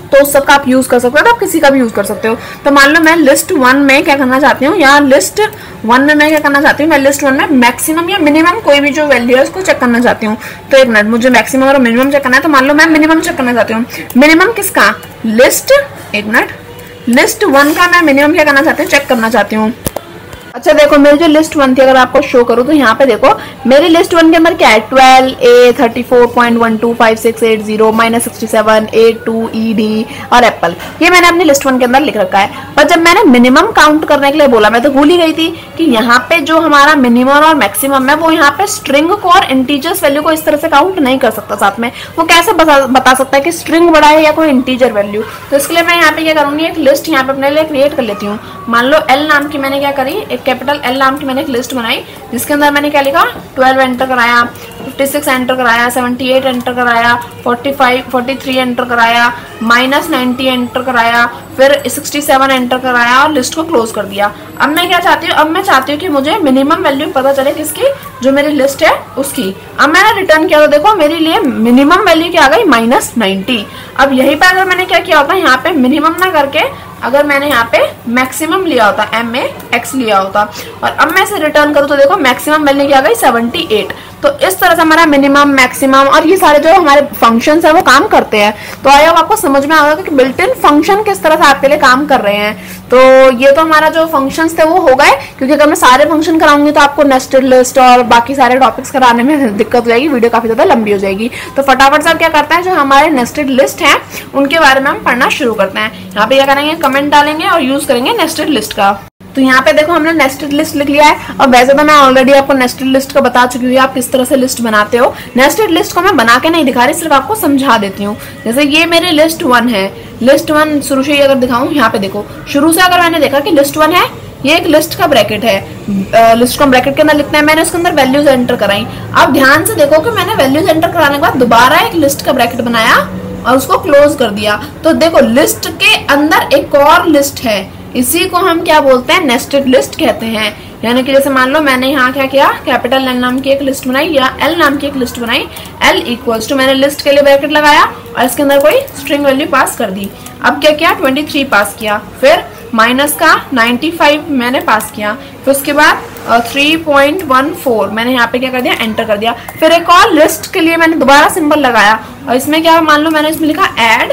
तो उस सबका आप यूज कर सकते हो, तो आप किसी का भी यूज कर सकते हो। तो मान लो मैं लिस्ट वन में क्या करना चाहती हूँ, या लिस्ट वन में मैं क्या करना चाहती हूँ, मैं लिस्ट वन में मैक्सिमम या मिनिमम कोई भी जो वैल्यू है उसको चेक करना चाहती हूँ। तो एक मिनट, मुझे मैक्सिमम और मिनिमम चेक करना है, तो मान लो मैं मिनिमम चेक करना चाहती हूँ। मिनिमम किसका? लिस्ट, एक मिनट, लिस्ट वन का मैं मिनिमम क्या करना चाहती हूँ, चेक करना चाहती हूँ। अच्छा देखो, मेरी जो लिस्ट वन थी अगर आपको शो करूँ तो यहाँ पे देखो मेरी लिस्ट वन के अंदर क्या है, twelve A thirty four point one two five six eight zero minus sixty seven eight two E D और एप्पल, ये मैंने अपनी लिस्ट वन के अंदर लिख रखा है। पर जब मैंने मिनिमम काउंट करने के लिए बोला, मैं तो भूल ही गई थी कि यहाँ पे जो हमारा मिनिमम और मैक्सिमम है वो यहाँ पे स्ट्रिंग को और इंटीजर्स वैल्यू को इस तरह से काउंट नहीं कर सकता साथ में। वो कैसे बता, बता सकता है कि स्ट्रिंग बड़ा है या कोई इंटीजर वैल्यू? तो इसके लिए मैं यहाँ पे क्या करूंगी, एक लिस्ट यहाँ पे अपने लिए क्रिएट कर लेती हूँ। मान लो एल नाम की मैंने क्या करी, एक कैपिटल एल नाम की मैंने एक लिस्ट बनाई जिसके अंदर मैंने क्या लिखा, ट्वेल्व एंटर कराया, फिफ्टी सिक्स एंटर कराया, सेवेंटी एट एंटर कराया, forty five forty three enter कराया, माइनस नाइंटी एंटर कराया, फिर सिक्सटी सेवन एंटर कराया और लिस्ट को क्लोज कर दिया। अब मैं क्या चाहती हूँ, अब मैं चाहती हूँ कि मुझे मिनिमम वैल्यू पता चले किसकी, जो मेरी लिस्ट है उसकी। अब मैंने रिटर्न किया तो देखो मेरे लिए मिनिमम वैल्यू क्या आ गई, माइनस नाइंटी। अब यही पे अगर मैंने क्या किया होता, यहाँ पे मिनिमम ना करके अगर मैंने यहाँ पे मैक्सिमम लिया होता, एम ए एक्स लिया होता, और अब मैं इसे रिटर्न करूँ तो देखो मैक्सिमम वैल्यू क्या आ गई, सेवेंटी एट। तो इस तरह से हमारा मिनिमम, मैक्सिमम और ये सारे जो हमारे फंक्शंस है वो काम करते हैं। तो आई होप आपको समझ में आएगा कि बिल्ट इन फंक्शन किस तरह से आपके लिए काम कर रहे हैं। तो ये तो हमारा जो फंक्शंस थे वो हो गए, क्योंकि अगर मैं सारे फंक्शन कराऊंगी तो आपको नेस्टेड लिस्ट और बाकी सारे टॉपिक्स कराने में दिक्कत हो जाएगी, वीडियो काफी ज्यादा लंबी हो जाएगी। तो फटाफट से आप क्या करते हैं, जो हमारे नेस्टेड लिस्ट है उनके बारे में हम पढ़ना शुरू करते हैं। यहाँ पे क्या करेंगे, कमेंट डालेंगे और यूज करेंगे नेस्टेड लिस्ट का। तो यहाँ पे देखो हमने नेस्टेड लिस्ट लिख लिया है, और वैसे तो मैं ऑलरेडी आपको नेस्टेड लिस्ट का बता चुकी हूँ आप किस तरह से लिस्ट बनाते हो। नेस्टेड लिस्ट को मैं बना के नहीं दिखा रही, सिर्फ आपको समझा देती हूँ। जैसे ये मेरी लिस्ट वन है, लिस्ट वन शुरू से ही अगर दिखाऊं, यहाँ पे देखो शुरू से अगर मैंने देखा कि लिस्ट वन है, ये एक लिस्ट का ब्रैकेट है, लिस्ट का ब्रैकेट के अंदर लिखना है, मैंने उसके अंदर वैल्यूज एंटर कराई। अब ध्यान से देखो कि मैंने वैल्यूज एंटर कराने के बाद दोबारा एक लिस्ट का ब्रैकेट बनाया और उसको क्लोज कर दिया। तो देखो लिस्ट के अंदर एक और लिस्ट है, इसी को हम क्या बोलते हैं, नेस्टेड लिस्ट कहते हैं। यानी कि जैसे मान लो मैंने यहाँ क्या किया, कैपिटल एल नाम की एक लिस्ट बनाई या एल नाम की एक लिस्ट बनाई, एल इक्वल्स टू मैंने लिस्ट के लिए ब्रैकेट लगाया और इसके अंदर कोई स्ट्रिंग वैल्यू पास कर दी। अब क्या किया, ट्वेंटी थ्री पास किया, फिर माइनस का नाइंटी फाइव मैंने पास किया, फिर उसके बाद थ्री पॉइंट वन फोर मैंने यहाँ पे क्या कर दिया, एंटर कर दिया। फिर एक और लिस्ट के लिए मैंने दोबारा सिंबल लगाया और इसमें क्या, मान लो मैंने इसमें लिखा ऐड,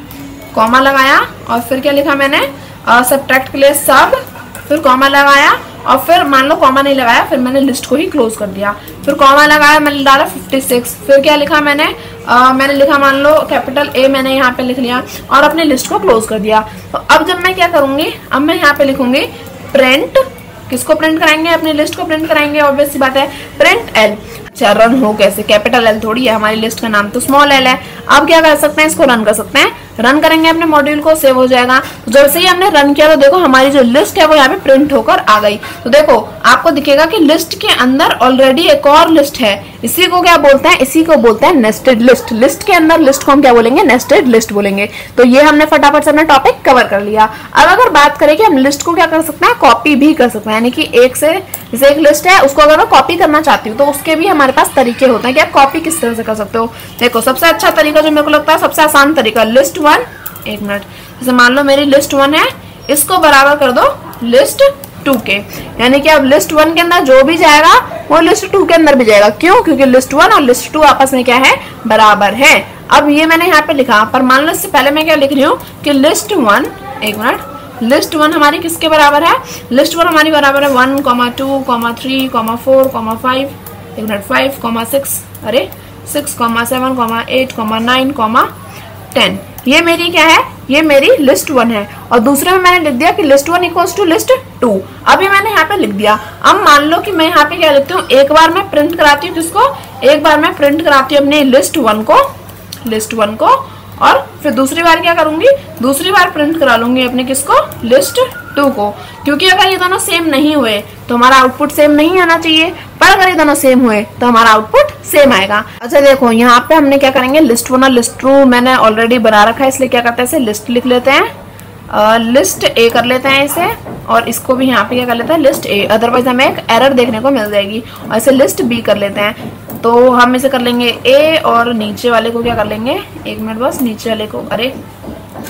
कॉमा लगाया और फिर क्या लिखा मैंने, सब्ट्रैक्ट के लिए सब, फिर कॉमा लगाया और फिर मान लो कॉमा नहीं लगाया, फिर मैंने लिस्ट को ही क्लोज कर दिया। फिर कॉमा लगाया, मैंने डाला फिफ्टी सिक्स, फिर क्या लिखा मैंने, आ, मैंने लिखा मान लो कैपिटल ए मैंने यहाँ पे लिख लिया और अपने लिस्ट को क्लोज कर दिया। तो अब जब मैं क्या करूंगी, अब मैं यहाँ पे लिखूंगी प्रिंट, किसको प्रिंट कराएंगे, अपनी लिस्ट को प्रिंट कराएंगे, ऑब्वियस सी बात है, प्रिंट एल। अच्छा रन हो कैसे, कैपिटल एल थोड़ी है, हमारी लिस्ट का नाम तो स्मॉल एल है। अब क्या कर सकते हैं, इसको रन कर सकते हैं, रन करेंगे अपने मॉड्यूल को, सेव हो जाएगा। तो जब से ही हमने रन किया तो देखो हमारी जो लिस्ट है वो यहाँ पे प्रिंट होकर आ गई। तो देखो आपको दिखेगा कि लिस्ट के अंदर ऑलरेडी एक और लिस्ट है, इसी को क्या बोलते हैं, इसी को बोलते हैं नेस्टेड लिस्ट। लिस्ट के अंदर लिस्ट को हम क्या बोलेंगे, नेस्टेड लिस्ट बोलेंगे। तो ये हमने फटाफट से अपना टॉपिक कवर कर लिया। अब अगर बात करें कि हम लिस्ट को क्या कर सकते हैं, कॉपी भी कर सकते हैं, यानी कि एक से जैसे एक लिस्ट है उसको अगर मैं कॉपी करना चाहती हूँ तो उसके भी हमारे पास तरीके होते हैं कि आप कॉपी किस तरह से कर सकते हो। देखो सबसे अच्छा तरीका जो मेरे को लगता है, सबसे आसान तरीका, लिस्ट वन, एक मिनट, जैसे मान लो मेरी लिस्ट वन है, इसको बराबर कर दो लिस्ट टू के, यानी कि अब लिस्ट वन के अंदर जो भी जाएगा वो लिस्ट टू के अंदर भी जाएगा। क्यों, क्योंकि लिस्ट वन और लिस्ट टू आपस में क्या है, बराबर है। अब ये मैंने यहाँ पे लिखा, पर मान लो इससे पहले मैं क्या लिख रही हूँ कि लिस्ट वन, एक मिनट, लिस्ट वन हमारी किसके बराबर है, लिस्ट वन हमारी बराबर है one comma two comma three comma four comma five, एक मिनट, फाइव कॉमा सिक्स, अरे six comma seven comma eight comma nine comma ten. ये मेरी क्या है, ये मेरी लिस्ट वन है। और दूसरे में मैंने लिख दिया कि list one equals to list two. अभी मैंने यहाँ पे लिख दिया। अब मान लो कि मैं यहाँ पे क्या लिखती हूँ, एक बार मैं प्रिंट कराती हूँ किसको, एक बार मैं प्रिंट कराती हूँ अपनी लिस्ट वन को, लिस्ट वन को, और फिर दूसरी बार क्या करूंगी, दूसरी बार प्रिंट करा लूंगी अपने किसको, लिस्ट टू को। क्योंकि अगर ये दोनों सेम नहीं हुए तो हमारा आउटपुट सेम नहीं आना चाहिए, पर अगर ये दोनों सेम हुए तो हमारा आउटपुट सेम आएगा। अच्छा देखो यहाँ पे हमने क्या करेंगे, लिस्ट वन और लिस्ट टू मैंने ऑलरेडी बना रखा है, इसलिए क्या करते हैं, इसे लिस्ट लिख लेते हैं, लिस्ट ए कर लेते हैं इसे, और इसको भी यहाँ पे क्या कर लेते हैं, लिस्ट ए, अदरवाइज हमें एक एरर देखने को मिल जाएगी। और इसे लिस्ट बी कर लेते हैं, तो हम इसे कर लेंगे ए, और नीचे वाले को क्या कर लेंगे, एक मिनट बस, नीचे वाले को, अरे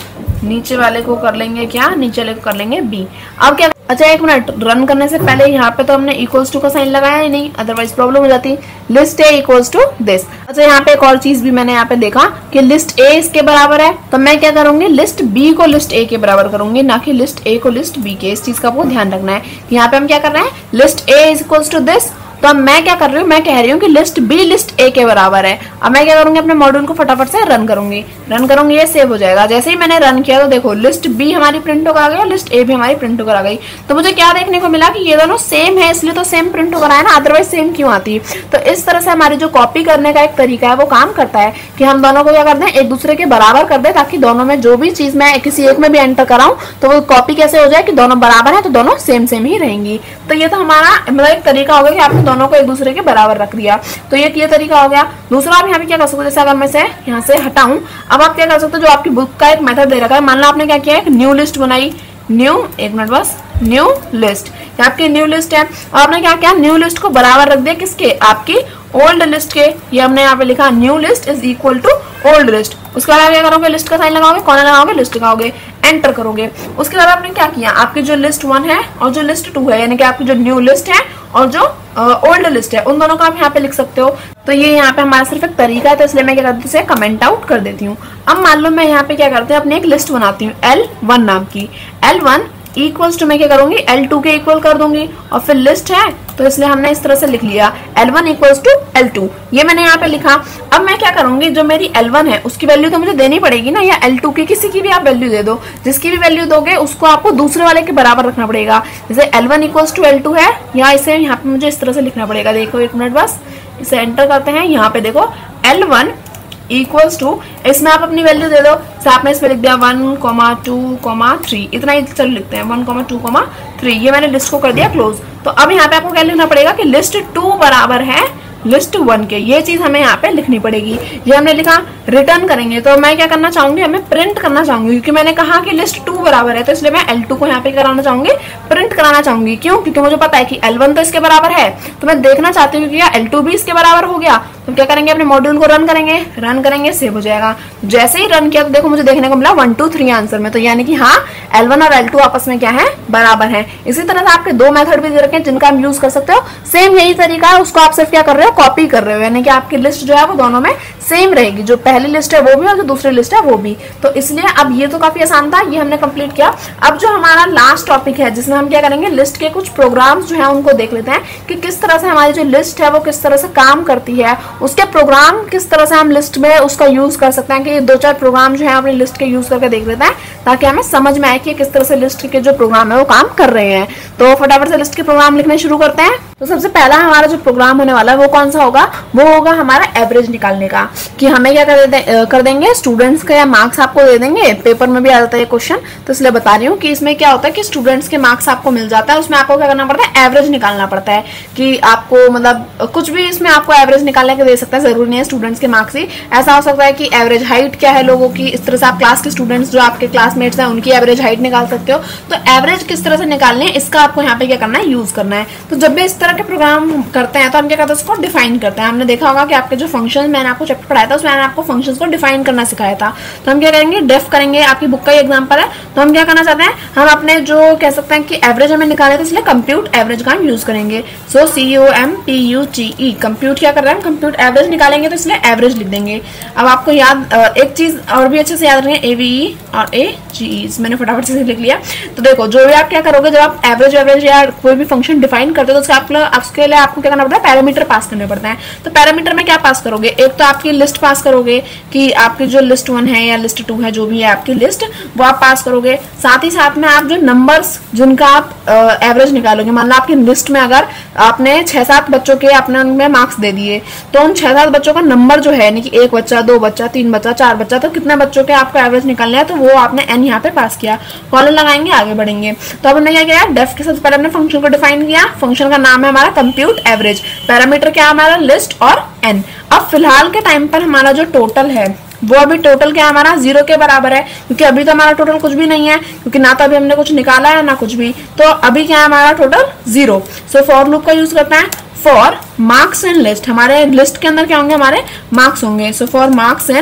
नीचे वाले को कर लेंगे क्या, नीचे वाले को कर लेंगे बी। अब क्या, अच्छा एक मिनट, रन करने से पहले यहाँ पे तो हमने इक्वल्स टू का साइन लगाया ही नहीं, अदरवाइज प्रॉब्लम हो जाती। List A equals to this. अच्छा यहाँ पे एक और चीज भी मैंने यहाँ पे देखा कि लिस्ट ए इसके बराबर है, तो मैं क्या करूंगी, लिस्ट बी को लिस्ट ए के बराबर करूंगी, ना कि लिस्ट ए को लिस्ट बी के। इस चीज का आपको ध्यान रखना है। यहाँ पे हम क्या कर रहे हैं, list A is equals to this, तो अब मैं क्या कर रही हूँ, मैं कह रही हूँ कि लिस्ट बी लिस्ट ए के बराबर है। अब मैं क्या करूंगी, अपने मॉड्यूल को फटाफट से रन करूंगी, रन करूंगी, ये सेव हो जाएगा। जैसे ही मैंने रन किया तो देखो लिस्ट बी हमारी प्रिंट होकर आ गई, लिस्ट ए भी हमारी प्रिंट होकर आ गई। तो मुझे क्या देखने को मिला कि ये दोनों सेम है, इसलिए तो सेम प्रिंट होकर आया ना, अदरवाइज सेम क्यों आती। तो इस तरह से हमारी जो कॉपी करने का एक तरीका है वो काम करता है कि हम दोनों को क्या करते हैं, एक दूसरे के बराबर कर दे, ताकि दोनों में जो भी चीज मैं किसी एक में भी एंटर कराऊं तो वो कॉपी कैसे हो जाए कि दोनों बराबर है, तो दोनों सेम सेम ही रहेंगी। तो ये तो हमारा मतलब एक तरीका हो गया कि आपने दोनों को एक दूसरे के बराबर रख दिया। तो ये ये तरीका हो गया। दूसरा आप यहाँ पे क्या कर सकते हो, जैसे अगर मैं से यहाँ से हटाऊं, अब आप क्या कर सकते हो, जो आपकी बुक का एक मेथड दे रखा है, मान लो आपने क्या किया, एक न्यू लिस्ट बनाई, न्यू, एक मिनट बस, न्यू लिस्ट, आपकी न्यू लिस्ट है, और आपने क्या किया, न्यू लिस्ट को बराबर रख दिया किसके, आपकी ओल्ड लिस्ट के। ये हमने यहाँ पे लिखा new list is equal to old list. उसके बाद क्या करोगे, लिस्ट का साइन लगाओगे, कौन लगाओगे, लिस्ट लगाओगे, एंटर करोगे। उसके बाद आपने क्या किया, आपकी जो लिस्ट वन है और जो लिस्ट टू है, यानी कि आपकी जो न्यू लिस्ट है और जो ओल्ड लिस्ट है, उन दोनों को आप यहाँ पे लिख सकते हो। तो ये यहाँ पे हमारा सिर्फ एक तरीका है, तो इसलिए मैं क्या करती हूँ, कमेंट आउट कर देती हूँ। अब मान लो मैं यहाँ पे क्या करती हूँ, अपनी एक लिस्ट बनाती हूँ एल वन नाम की। एल वन इक्वल्स टू मैं क्या करूंगी, एल टू के इक्वल कर दूंगी, और फिर लिस्ट है तो इसलिए हमने इस तरह से लिख लिया L one equals to L two, ये मैंने यहाँ पे लिखा। अब मैं क्या करूंगी, जो मेरी एल वन है उसकी वैल्यू तो मुझे देनी पड़ेगी ना, या एल टू की किसी की भी आप वैल्यू दे दो, जिसकी भी वैल्यू दोगे उसको आपको दूसरे वाले के बराबर रखना पड़ेगा। जैसे L one equals to L two है, या इसे यहाँ पे मुझे इस तरह से लिखना पड़ेगा। देखो एक मिनट बस, इसे एंटर करते हैं। यहाँ पे देखो एल वन इक्वल्स टू, इसमें आप अपनी वैल्यू दे दो। आपने इसमें लिख दिया one comma two comma three, इतना ही चल लिखते हैं, one comma two comma three. ये मैंने लिस्ट को कर दिया क्लोज। तो अब यहाँ पे आपको क्या लिखना पड़ेगा कि लिस्ट टू बराबर है लिस्ट वन के, ये चीज हमें यहाँ पे लिखनी पड़ेगी। ये हमने लिखा, रिटर्न करेंगे तो मैं क्या करना चाहूंगी, हमें प्रिंट करना चाहूंगी, क्योंकि मैंने कहा कि लिस्ट टू बराबर है, तो इसलिए मैं एल टू को यहाँ पे कराना चाहूंगी, प्रिंट कराना चाहूंगी। क्यों, क्योंकि मुझे पता है कि एल वन तो इसके बराबर है, तो मैं देखना चाहती हूँ कि क्या एल टू भी इसके बराबर हो गया। तो क्या करेंगे, अपने मॉड्यूल को रन करेंगे, रन करेंगे, सेव हो जाएगा। जैसे ही रन किया तो देखो मुझे देखने को मिला वन टू थ्री आंसर में, तो यानी कि हाँ एल वन और एल टू आपस में क्या है, बराबर है। इसी तरह से आपके दो मेथड भी दे रखे हैं जिनका आप यूज कर सकते हो। सेम यही तरीका है, उसको आप सिर्फ क्या कर रहे हो, कॉपी कर रहे हो, यानी कि आपकी लिस्ट जो है वो दोनों में सेम रहेगी, जो पहली लिस्ट है वो भी और जो दूसरी लिस्ट है वो भी। तो इसलिए अब ये तो काफी आसान था, ये हमने कंप्लीट किया। अब जो हमारा लास्ट टॉपिक है जिसमें हम क्या करेंगे, लिस्ट के कुछ प्रोग्राम्स जो है उनको देख लेते हैं कि किस तरह से हमारी जो लिस्ट है वो किस तरह से काम करती है, उसके प्रोग्राम किस तरह से हम लिस्ट में उसका यूज कर सकते हैं। कि दो चार प्रोग्राम जो है अपनी लिस्ट के यूज करके देख लेते हैं, ताकि हमें समझ में आए कि किस तरह से लिस्ट के जो प्रोग्राम है वो काम कर रहे हैं। तो फटाफट से लिस्ट के प्रोग्राम लिखने शुरू करते हैं। तो सबसे पहला हमारा जो प्रोग्राम होने वाला है वो कौन सा होगा, वो होगा हमारा एवरेज निकालने का। कि हमें क्या कर, दे, कर देंगे, स्टूडेंट्स का या मार्क्स आपको दे देंगे, पेपर में भी आ जाता है क्वेश्चन, तो इसलिए बता रही हूँ कि इसमें क्या होता है कि स्टूडेंट्स के मार्क्स आपको मिल जाता है, उसमें आपको क्या करना पड़ता है, एवरेज निकालना पड़ता है। कि आपको मतलब कुछ भी इसमें आपको एवरेज निकालने के दे सकता है, जरूरी नहीं है स्टूडेंट्स के मार्क्स ही। ऐसा हो सकता है कि एवरेज हाइट क्या है लोगों की, इस तरह से आप क्लास के स्टूडेंट्स जो आपके क्लासमेट्स हैं उनकी एवरेज हाइट निकाल सकते हो। तो एवरेज किस तरह से निकालने, इसका आपको यहाँ पे क्या करना है, यूज करना है। तो जब भी इस तरह के प्रोग्राम करते हैं तो हम क्या करते हैं, उसको डिफाइन करते हैं। हमने देखा होगा कि आपके जो फंक्शन मैंने आपको चैप्टर पढ़ाया था उसमें मैंने आपको फंक्शंस को डिफाइन करना सिखाया था। तो हम क्या करेंगे, डेफ करेंगे। आपकी बुक का ही एग्जांपल है, तो हम क्या करना चाहते हैं, हम अपने जो कह सकते हैं कि एवरेज हमें निकाले, तो इसलिए कंप्यूट एवरेज का हम यूज करेंगे। So C O M P U T E, compute क्या कर रहे हैं, कंप्यूट एवरेज निकालेंगे, तो इसलिए एवरेज लिख देंगे। अब आपको याद एक चीज और भी अच्छे से याद रखेंगे, ए वी ई और ए जी ई, मैंने फटाफट से लिख लिया। तो देखो जो भी आप क्या करोगे, जब आप एवरेज एवरेज या कोई भी फंक्शन डिफाइन करते हो तो उसके लिए आपको क्या करना पड़ता है, पैरामीटर पास करने पड़ते हैं। तो पैरामीटर में क्या पास करोगे, एक तो आपकी लिस्ट पास करोगे कि आपकी जो लिस्ट वन है या लिस्ट टू है, जो भी है आपकी लिस्ट, वो आप पास करोगे। साथ ही साथ में आप जो नंबर्स जिनका आप एवरेज निकालोगे, मान लो आपकी लिस्ट में अगर आपने छह सात बच्चों के अपने उनमें मार्क्स दे दिए, तो उन छह सात बच्चों का नंबर जो है, यानी कि एक बच्चा, दो बच्चा, तीन बच्चा, चार बच्चा, तो कितने बच्चों के आपको एवरेज निकालना है, तो वो आपने एन यहाँ पे पास किया। कॉलम लगाएंगे, आगे बढ़ेंगे। तो अब हमने क्या किया, डेफ के साथ पहले हमने फंक्शन को डिफाइन किया। फंक्शन का नाम है हमारा कंप्यूट एवरेज, पैरामीटर क्या है हमारा, लिस्ट और एन। अब फिलहाल के टाइम पर हमारा जो टोटल है वो अभी टोटल क्या हमारा जीरो के बराबर है, क्योंकि अभी तो हमारा टोटल कुछ भी नहीं है, क्योंकि ना तो अभी हमने कुछ निकाला है ना कुछ भी। तो अभी क्या है हमारा total zero. So for loop का यूज करते हैं। फॉर मार्क्स इन लिस्ट, हमारे लिस्ट के अंदर क्या होंगे, हमारे मार्क्स होंगे। So for marks in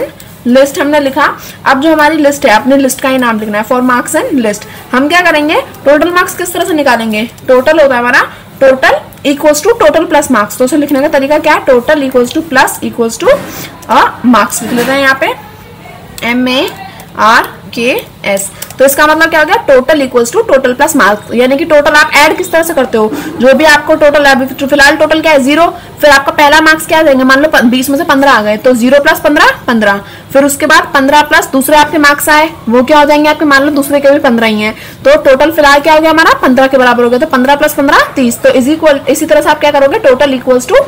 list हमने लिखा। अब जो हमारी लिस्ट है, अपनी लिस्ट का ही नाम लिखना है, फॉर मार्क्स एंड लिस्ट। हम क्या करेंगे, टोटल मार्क्स किस तरह से निकालेंगे, टोटल होता है हमारा total equals to total plus marks. तो उसे लिखने का तरीका क्या है, total equals to plus equals to marks लिख लेते हैं यहाँ पे, M A R K S. तो इसका मतलब क्या हो गया, total equals to total plus marks. यानी कि टोटल आप ऐड किस तरह से करते हो, जो भी आपको टोटल है, फिलहाल टोटल क्या है जीरो, फिर आपका पहला मार्क्स क्या देंगे, मान लो बीस में से पंद्रह आ गए तो जीरो प्लस पंद्रह पंद्रह, फिर उसके बाद पंद्रह प्लस दूसरे आपके मार्क्स आए, वो क्या हो जाएंगे आपके, मान लो दूसरे के भी पंद्रह ही है, तो टोटल फिलहाल क्या हो गया हमारा पंद्रह के बराबर हो गया। तो पंद्रह प्लस पंद्रह तीस। तो इज इक्वल, इसी तरह से आप क्या करोगे, total equals to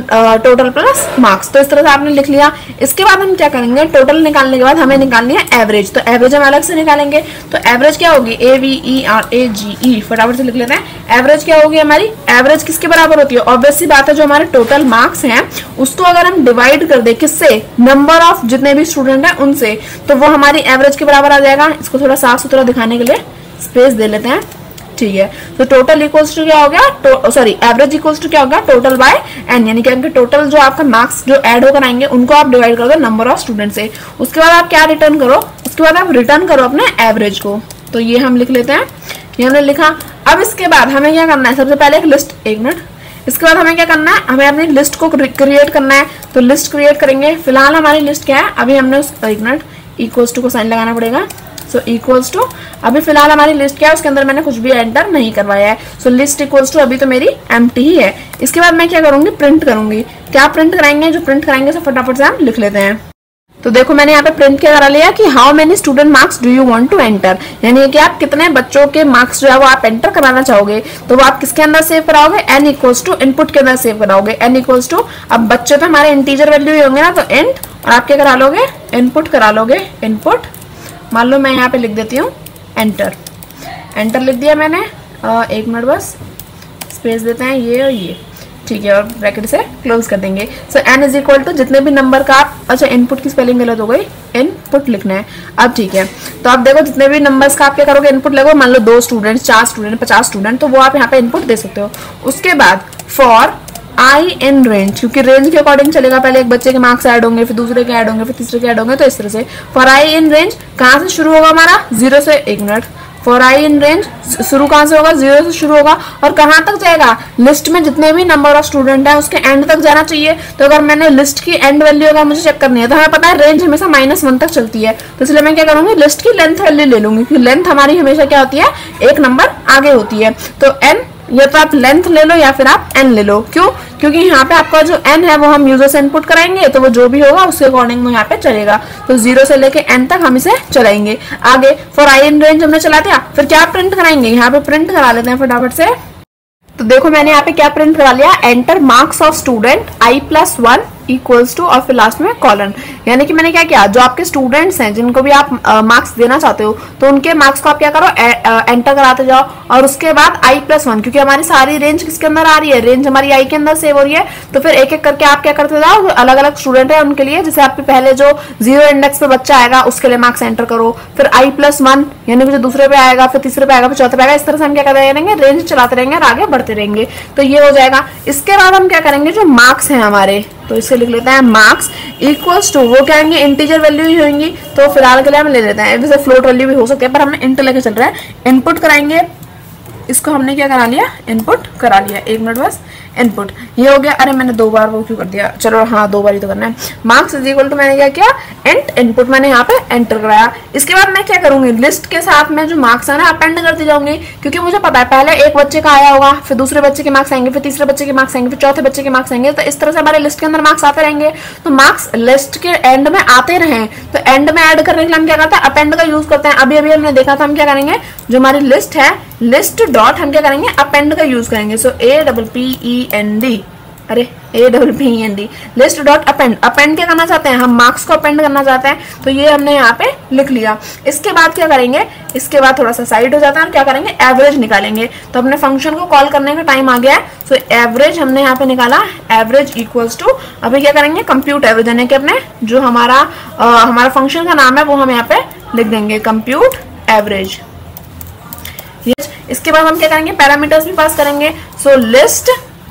total plus marks. तो इस तरह से आपने लिख लिया। इसके बाद हम क्या करेंगे, टोटल निकालने के बाद हमें निकालनी है एवरेज। तो एवरेज हम अलग से निकालेंगे। तो एवरेज क्या होगी, A V E R A जी ई, फटाफट से लिख लेते हैं। एवरेज क्या होगी हमारी, एवरेज किसके बराबर होती है, ऑब्वियस सी बात है जो हमारे टोटल मार्क्स हैं उसको अगर हम डिवाइड कर दे किससे, नंबर ऑफ जितने भी स्टूडेंट हैं उनसे, तो वो हमारी एवरेज के बराबर आ जाएगा। इसको थोड़ा साफ सुथरा दिखाने के लिए स्पेस दे लेते हैं, ठीक है। तो टोटल इक्वल्स टू क्या हो गया, सॉरी एवरेज इक्वल्स टू क्या होगा, टोटल बाय एन, यानी कि टोटल जो आपका मार्क्स जो ऐड होकर आएंगे उनको आप डिवाइड कर दो नंबर ऑफ स्टूडेंट से। उसके बाद आप क्या रिटर्न करो, उसके बाद आप रिटर्न करो अपने एवरेज को। तो ये हम लिख लेते हैं, ये हमने लिखा। अब इसके बाद हमें क्या करना है, सबसे पहले एक लिस्ट, एक मिनट, इसके बाद हमें क्या करना है, हमें अपनी लिस्ट को क्रिएट करना है। तो लिस्ट क्रिएट करेंगे। फिलहाल हमारी लिस्ट क्या है, अभी हमने उस, एक मिनट, इक्वल्स टू को साइन लगाना पड़ेगा। सो इक्वल्स टू, अभी फिलहाल हमारी लिस्ट क्या है, उसके अंदर मैंने कुछ भी एंटर नहीं करवाया है। सो लिस्ट इक्वल्स टू अभी तो मेरी एम्प्टी ही है। इसके बाद मैं क्या करूंगी, प्रिंट करूंगी। क्या प्रिंट कराएंगे, जो प्रिंट कराएंगे उसे फटाफट से हम लिख लेते हैं। तो देखो मैंने यहाँ पे प्रिंट क्या करा लिया कि how many student marks do you want to enter, यानी कि आप कितने बच्चों के मार्क्स जो है वो आप एंटर कराना चाहोगे। तो वो आप किसके अंदर सेव कराओगे, एन इक्वल्स टू इनपुट के अंदर सेव कराओगे। एन इक्वल्स टू, अब बच्चे तो हमारे इंटीजर वैल्यू ही होंगे ना, तो इंट, और आप क्या करा लोगे, इनपुट करा लोगे, इनपुट। मान लो मैं यहाँ पे लिख देती हूँ एंटर, एंटर लिख दिया मैंने। आ, एक मिनट बस स्पेस देते हैं, ये और ये, ठीक है, और ब्रैकेट से क्लोज कर देंगे। So N is equal to जितने भी नंबर का आप, अच्छा इनपुट की स्पेलिंग गलत हो गई, इनपुट लिखना है। अब ठीक है, तो आप देखो जितने भी नंबर्स का आप क्या करोगे, इनपुट लगो। मान लो दो स्टूडेंट, चार स्टूडेंट, पचास स्टूडेंट, तो वो आप यहाँ पे इनपुट दे सकते हो। उसके बाद फॉर आई इन रेंज, क्योंकि रेंज के अकॉर्डिंग चलेगा, पहले एक बच्चे के मार्क्स ऐड होंगे, फिर दूसरे के ऐड होंगे, फिर तीसरे के ऐड होंगे। तो इस तरह से फॉर आई इन रेंज कहाँ से शुरू होगा हमारा, जीरो से, एक मिनट, फॉर आई इन रेंज शुरू कहां से होगा, जीरो से शुरू होगा, और कहां तक जाएगा, लिस्ट में जितने भी नंबर ऑफ स्टूडेंट है उसके एंड तक जाना चाहिए। तो अगर मैंने लिस्ट की एंड वैल्यू अगर मुझे चेक करनी है, तो हमें पता है रेंज हमेशा माइनस वन तक चलती है। तो इसलिए मैं क्या करूंगी, लिस्ट की लेंथ वैल्यू ले लूंगी, क्योंकि लेंथ हमारी हमेशा क्या होती है, एक नंबर आगे होती है। तो एन, या तो आप लेंथ ले लो या फिर आप एन ले लो। क्यों, क्योंकि यहाँ पे आपका जो एन है वो हम यूजर से इनपुट कराएंगे, तो वो जो भी होगा उसके अकॉर्डिंग वो यहाँ पे चलेगा। तो जीरो से लेके एन तक हम इसे चलाएंगे। आगे फॉर आई इन रेंज हमने चला दिया, फिर क्या प्रिंट कराएंगे, यहाँ पे प्रिंट करा लेते हैं फटाफट से। तो देखो मैंने यहाँ पे क्या प्रिंट करा लिया, enter marks of student I plus one equals to, और फिर लास्ट में कॉलन। यानी कि मैंने क्या किया, जो आपके स्टूडेंट्स हैं जिनको भी आप मार्क्स देना चाहते हो, तो उनके मार्क्स को आप क्या करो, ए, आ, एंटर कराते जाओ। और उसके बाद आई प्लस वन, क्योंकि हमारी सारी रेंज किसके अंदर आ रही है, रेंज हमारी आई के अंदर सेव हो रही है। तो फिर एक एक करके आप क्या करते जाओ, अलग अलग स्टूडेंट है उनके लिए, जैसे आपके पहले जो जीरो इंडेक्स पे बच्चा आएगा उसके लिए मार्क्स एंटर करो, फिर आई प्लस वन यानी कि जो दूसरे पे आएगा, फिर तीसरे पे आएगा, फिर चौथे पे आएगा। इस तरह से हम क्या करते रहेंगे, रेंज चलाते रहेंगे और आगे बढ़ते रहेंगे। तो ये हो जाएगा। इसके बाद हम क्या करेंगे, जो मार्क्स है हमारे, तो इसे लिख लेते हैं मार्क्स इक्वल्स टू, वो क्या होंगे, इंटीजर वैल्यू ही होंगी। तो फिलहाल के लिए हम ले लेते हैं, वैसे फ्लोट वैल्यू भी हो सकती है, पर हमने इंट लेके चल रहा है। इनपुट कराएंगे, इसको हमने क्या करा लिया, इनपुट करा लिया। एक मिनट बस, इनपुट ये हो गया। अरे मैंने दो बार वो क्यों कर दिया, चलो हाँ दो बार ही तो करना है। मार्क्स इज इक्वल टू मैंने क्या किया, एंट इनपुट मैंने यहाँ पे एंटर कराया। इसके बाद मैं क्या करूंगी, लिस्ट के साथ में जो मार्क्स है ना अपेंड करती जाऊंगी, क्योंकि मुझे पता है पहले एक बच्चे का आया होगा, फिर दूसरे बच्चे के मार्क्स आएंगे, फिर तीसरे बच्चे के मार्क्स आएंगे, फिर चौथे बच्चे के मार्क्स आएंगे। तो इस तरह से हमारे लिस्ट के अंदर मार्क्स आते रहेंगे। तो मार्क्स लिस्ट के एंड में आते रहे, तो एंड में ऐड करने के लिए हम क्या करते हैं, अपेंड का यूज करते हैं। अभी अभी हमने देखा था, हम क्या करेंगे, जो हमारी लिस्ट है, लिस्ट डॉट हम क्या करेंगे, अपेंड का यूज करेंगे। So A double P E N D, अरे A double P N D, list dot append. Append क्या करना चाहते हैं, हम मार्क्स को अपेंड करना चाहते हैं। तो ये हमने यहाँ पे लिख लिया। इसके बाद क्या करेंगे, इसके बाद थोड़ा सा साइड हो जाता है, क्या करेंगे, एवरेज निकालेंगे। तो अपने फंक्शन को कॉल करने का टाइम आ गया है। सो एवरेज हमने यहाँ पे निकाला, एवरेज इक्वल्स टू, अभी क्या करेंगे, कंप्यूट एवरेज, यानी कि अपने जो हमारा आ, हमारा फंक्शन का नाम है वो हम यहाँ पे लिख देंगे, कंप्यूट एवरेज। इसके बाद हम क्या करेंगे, पैरामीटर्स भी पास करेंगे। सो लिस्ट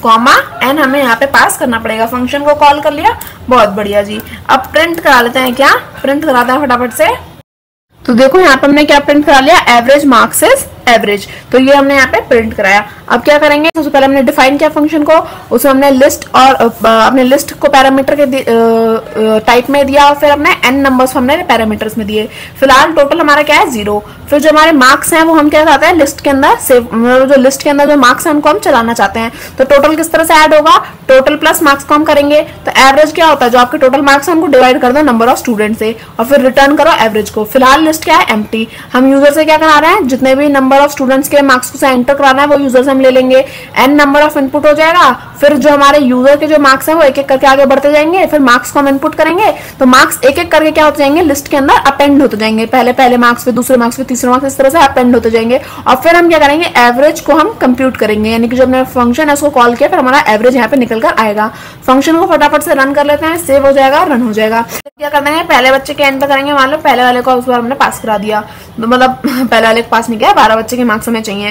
कॉमा एन हमें यहाँ पे पास करना पड़ेगा। फंक्शन को कॉल कर लिया, बहुत बढ़िया जी। अब प्रिंट करा लेते हैं, क्या प्रिंट कराते हैं फटाफट से। तो देखो यहाँ पे हमने क्या प्रिंट करा लिया, एवरेज मार्क्स इज एवरेज, तो ये हमने यहाँ पे प्रिंट कराया। अब क्या करेंगे, सबसे पहले हमने डिफाइन किया फंक्शन को, उसमें हमने लिस्ट और अपने लिस्ट को पैरामीटर के टाइप में दिया और फिर हमने एन नंबर्स हमने पैरामीटर्स में दिए। फिलहाल टोटल हमारा क्या है, जीरो। फिर जो हमारे मार्क्स हैं वो हम क्या चाहते हैं, लिस्ट के अंदर सेव, जो लिस्ट के अंदर जो मार्क्स हैं उनको हम चलाना चाहते हैं। तो टोटल किस तरह से ऐड होगा, टोटल प्लस मार्क्स को हम करेंगे। तो एवरेज क्या होता है, जो आपके टोटल मार्क्स हैं उनको डिवाइड कर दो नंबर ऑफ स्टूडेंट से और फिर रिटर्न करो एवरेज को। फिलहाल लिस्ट क्या है, एम्प्टी। हम यूजर से क्या करा रहे हैं, जितने भी नंबर ऑफ स्टूडेंट्स के मार्क्स को एंटर कराना है वो यूजर से हम ले लेंगे। एन नंबर ऑफ इनपुट हो जाएगा, फिर जो हमारे यूजर के जो मार्क्स हैं वो एक एक करके आगे बढ़ते जाएंगे। फिर मार्क्स को हम इनपुट करेंगे तो मार्क्स एक एक करके क्या होते जाएंगे, लिस्ट के अंदर अपेंड होते जाएंगे। पहले पहले मार्क्स, फिर दूसरे मार्क्स, फिर तीसरे मार्क्स, इस तरह से अपेंड होते जाएंगे। और फिर हम क्या करेंगे, एवरेज को हम कंप्यूट करेंगे, यानी कि जो हमने फंक्शन है उसको कॉल किया फिर हमारा एवरेज यहाँ पे निकल कर आएगा। फंक्शन को फटाफट से रन कर लेते हैं, सेव हो जाएगा, रन हो जाएगा। क्या कर देंगे, पहले बच्चे के एंड पे करेंगे। मान लो पहले वाले को उस बार हमने पास करा दिया, मतलब पहले वाले को पास नहीं किया, बारह बच्चे के मार्क्स हमें चाहिए।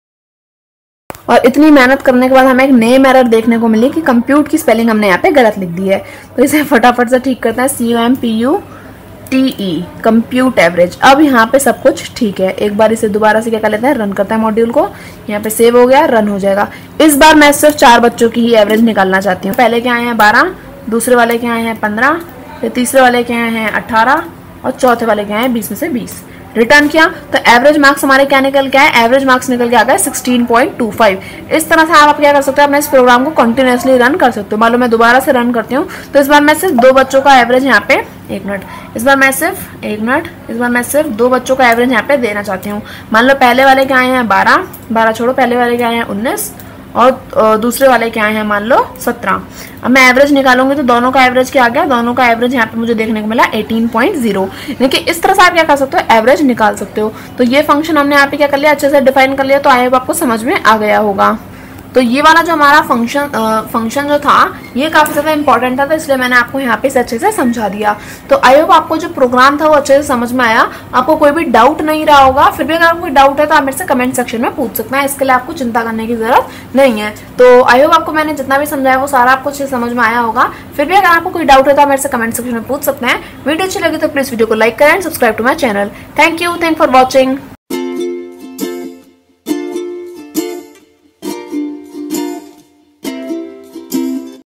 और इतनी मेहनत करने के बाद हमें एक नेम एरर देखने को मिली कि कंप्यूट की स्पेलिंग हमने यहाँ पे गलत लिख दी है। तो इसे फटाफट से ठीक करते हैं, C O M P U T E, compute average. अब यहाँ पे सब कुछ ठीक है। एक बार इसे दोबारा से क्या कर लेते हैं, रन करते हैं मॉड्यूल को। यहाँ पे सेव हो गया, रन हो जाएगा। इस बार मैं सिर्फ चार बच्चों की ही एवरेज निकालना चाहती हूँ। पहले के आए हैं बारह, दूसरे वाले के आए हैं पंद्रह, फिर तीसरे वाले के आए हैं अठारह और चौथे वाले के आए हैं बीस में से बीस। रिटर्न किया तो एवरेज मार्क्स हमारे क्या निकल के आए, एवरेज मार्क्स निकल के आ गए सिक्सटीन पॉइंट टू फाइव। इस तरह से आप क्या कर सकते हो, अपने इस प्रोग्राम को कंटिन्यूअसली रन कर सकते हो। मान लो मैं दोबारा से रन करती हूँ तो इस बार मैं सिर्फ दो बच्चों का एवरेज यहाँ पे, एक मिनट, इस बार मैं सिर्फ एक मिनट इस बार मैं सिर्फ दो बच्चों का एवरेज यहाँ पे देना चाहती हूँ। मान लो पहले वाले के आए हैं बारह, बारह छोड़ो, पहले वाले के आए हैं उन्नीस और दूसरे वाले के आए हैं मान लो सत्रह। अब मैं एवरेज निकालूंगी तो दोनों का एवरेज क्या आ गया, दोनों का एवरेज यहाँ पे मुझे देखने को मिला एटीन पॉइंट जीरो। देखिए इस तरह से आप क्या कर सकते हो, एवरेज निकाल सकते हो। तो ये फंक्शन हमने यहाँ पे क्या कर लिया, अच्छे से डिफाइन कर लिया। तो आई होप आपको समझ में आ गया होगा। तो ये वाला जो हमारा फंक्शन फंक्शन जो था ये काफी ज्यादा इंपॉर्टेंट था, तो इसलिए मैंने आपको यहाँ पे अच्छे से समझा दिया। तो आई होप आपको जो प्रोग्राम था वो अच्छे से समझ में आया, आपको कोई भी डाउट नहीं रहा होगा। फिर भी अगर आपको कोई डाउट है तो आप मेरे से कमेंट सेक्शन में पूछ सकते हैं, इसके लिए आपको चिंता करने की जरूरत नहीं है। तो आई होप आपको मैंने जितना भी समझाया वो सारा आपको अच्छे से समझ में आया होगा। फिर भी अगर आपको कोई डाउट है तो आप मेरे से कमेंट सेक्शन में पूछ सकते हैं। वीडियो अच्छी लगी तो प्लीज वीडियो को लाइक करें and subscribe to my channel. Thank you, thank for watching.